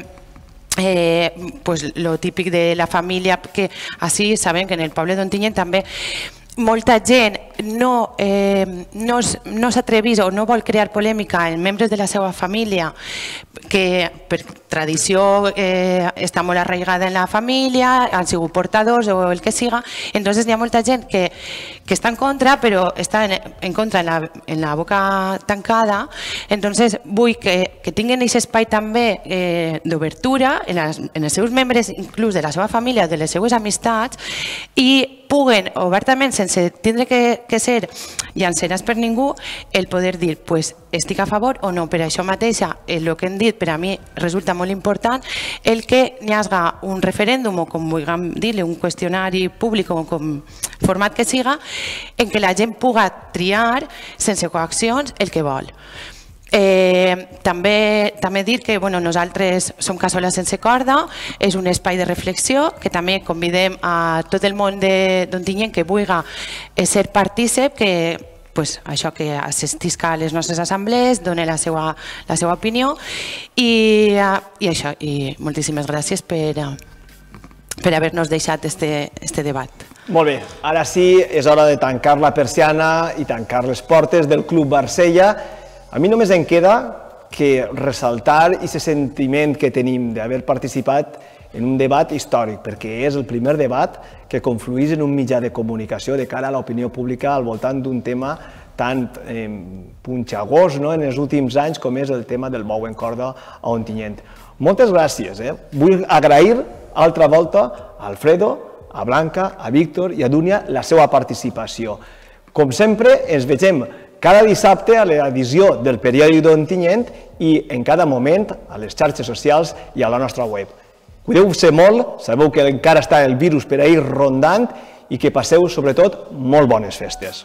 Eh, pues, lo típic de la família, que així sabem que en el poble d'Ontinyent també molta gent no, eh, no, no s'atrevís o no vol crear polèmica en membres de la seva família que per tradició eh, està molt arraigada en la família, han sigut portadors o el que siga, entonces hi ha molta gent que, que està en contra però està en, en contra en la, en la boca tancada, entonces vull que, que tinguin aquest espai també eh, d'obertura en, en els seus membres, inclús de la seva família, de les seues amistats, i puguen obertament, sense tindre que, que ser llanceres per ningú, el poder dir, pues, estic a favor o no. Per això mateixa, el que hem dit, per a mi resulta molt important, el que n'hi hagi un referèndum o, com vulguem dir-li, un qüestionari públic o com format que siga, en què la gent puga triar, sense coaccions, el que vol. Eh, també, també dir que bueno, nosaltres som Cassola sense corda, és un espai de reflexió que també convidem a tot el món d'Ontinyent que vulgui ser partícip, que pues, això que assistisca a les nostres assemblees, doni la seva, la seva opinió i, i això, i moltíssimes gràcies per, per haver-nos deixat este, este debat. Molt bé, ara sí és hora de tancar la persiana i tancar les portes del Club Barsella. A mi només em queda que ressaltar aquest sentiment que tenim d'haver participat en un debat històric, perquè és el primer debat que confluís en un mitjà de comunicació de cara a l'opinió pública al voltant d'un tema tan eh, punxagós no? en els últims anys com és el tema del bou en corda a Ontinyent. Moltes gràcies. Eh? Vull agrair altra volta a Alfredo, a Blanca, a Víctor i a Dúnia la seva participació. Com sempre, ens vegem cada dissabte a l'edició del periòdic d'Ontinyent i en cada moment a les xarxes socials i a la nostra web. Cuideu-vos molt, sabeu que encara està el virus per ahir rondant i que passeu, sobretot, molt bones festes.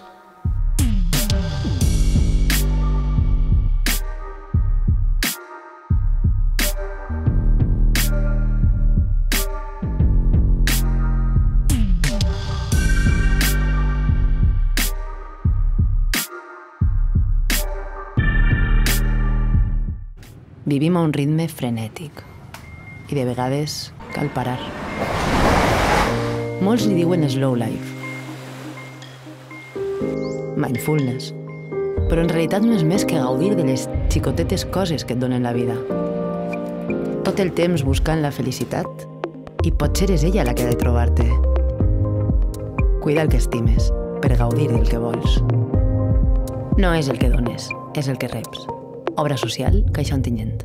Vivim a un ritme frenètic i de vegades cal parar. Molts li diuen slow life, mindfulness, però en realitat no és més que gaudir de les xicotetes coses que et donen la vida. Tot el temps buscant la felicitat i potser és ella la que ha de trobar-te. Cuida el que estimes per gaudir del que vols. No és el que dones, és el que reps. Obra social, Caixa Ontinyent.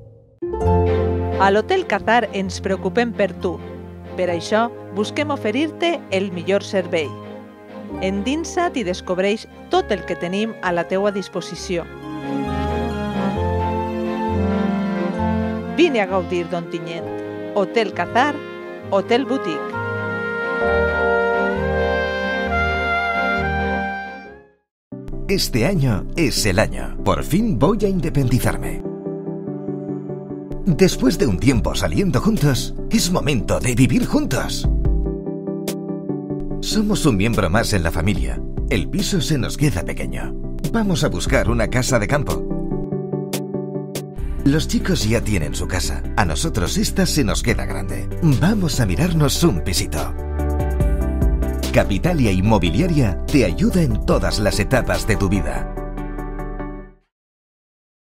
A l'Hotel Qatar ens preocupem per tu. Per això, busquem oferir-te el millor servei. Endinsa't i descobreix tot el que tenim a la teua disposició. Vine a gaudir d'Ontinyent. Hotel Qatar, Hotel Boutique. Este año es el año. Por fin voy a independizarme. Después de un tiempo saliendo juntos, es momento de vivir juntos. Somos un miembro más en la familia. El piso se nos queda pequeño. Vamos a buscar una casa de campo. Los chicos ya tienen su casa. A nosotros esta se nos queda grande. Vamos a mirarnos un pisito. Capitalia Inmobiliaria te ayuda en todas las etapas de tu vida.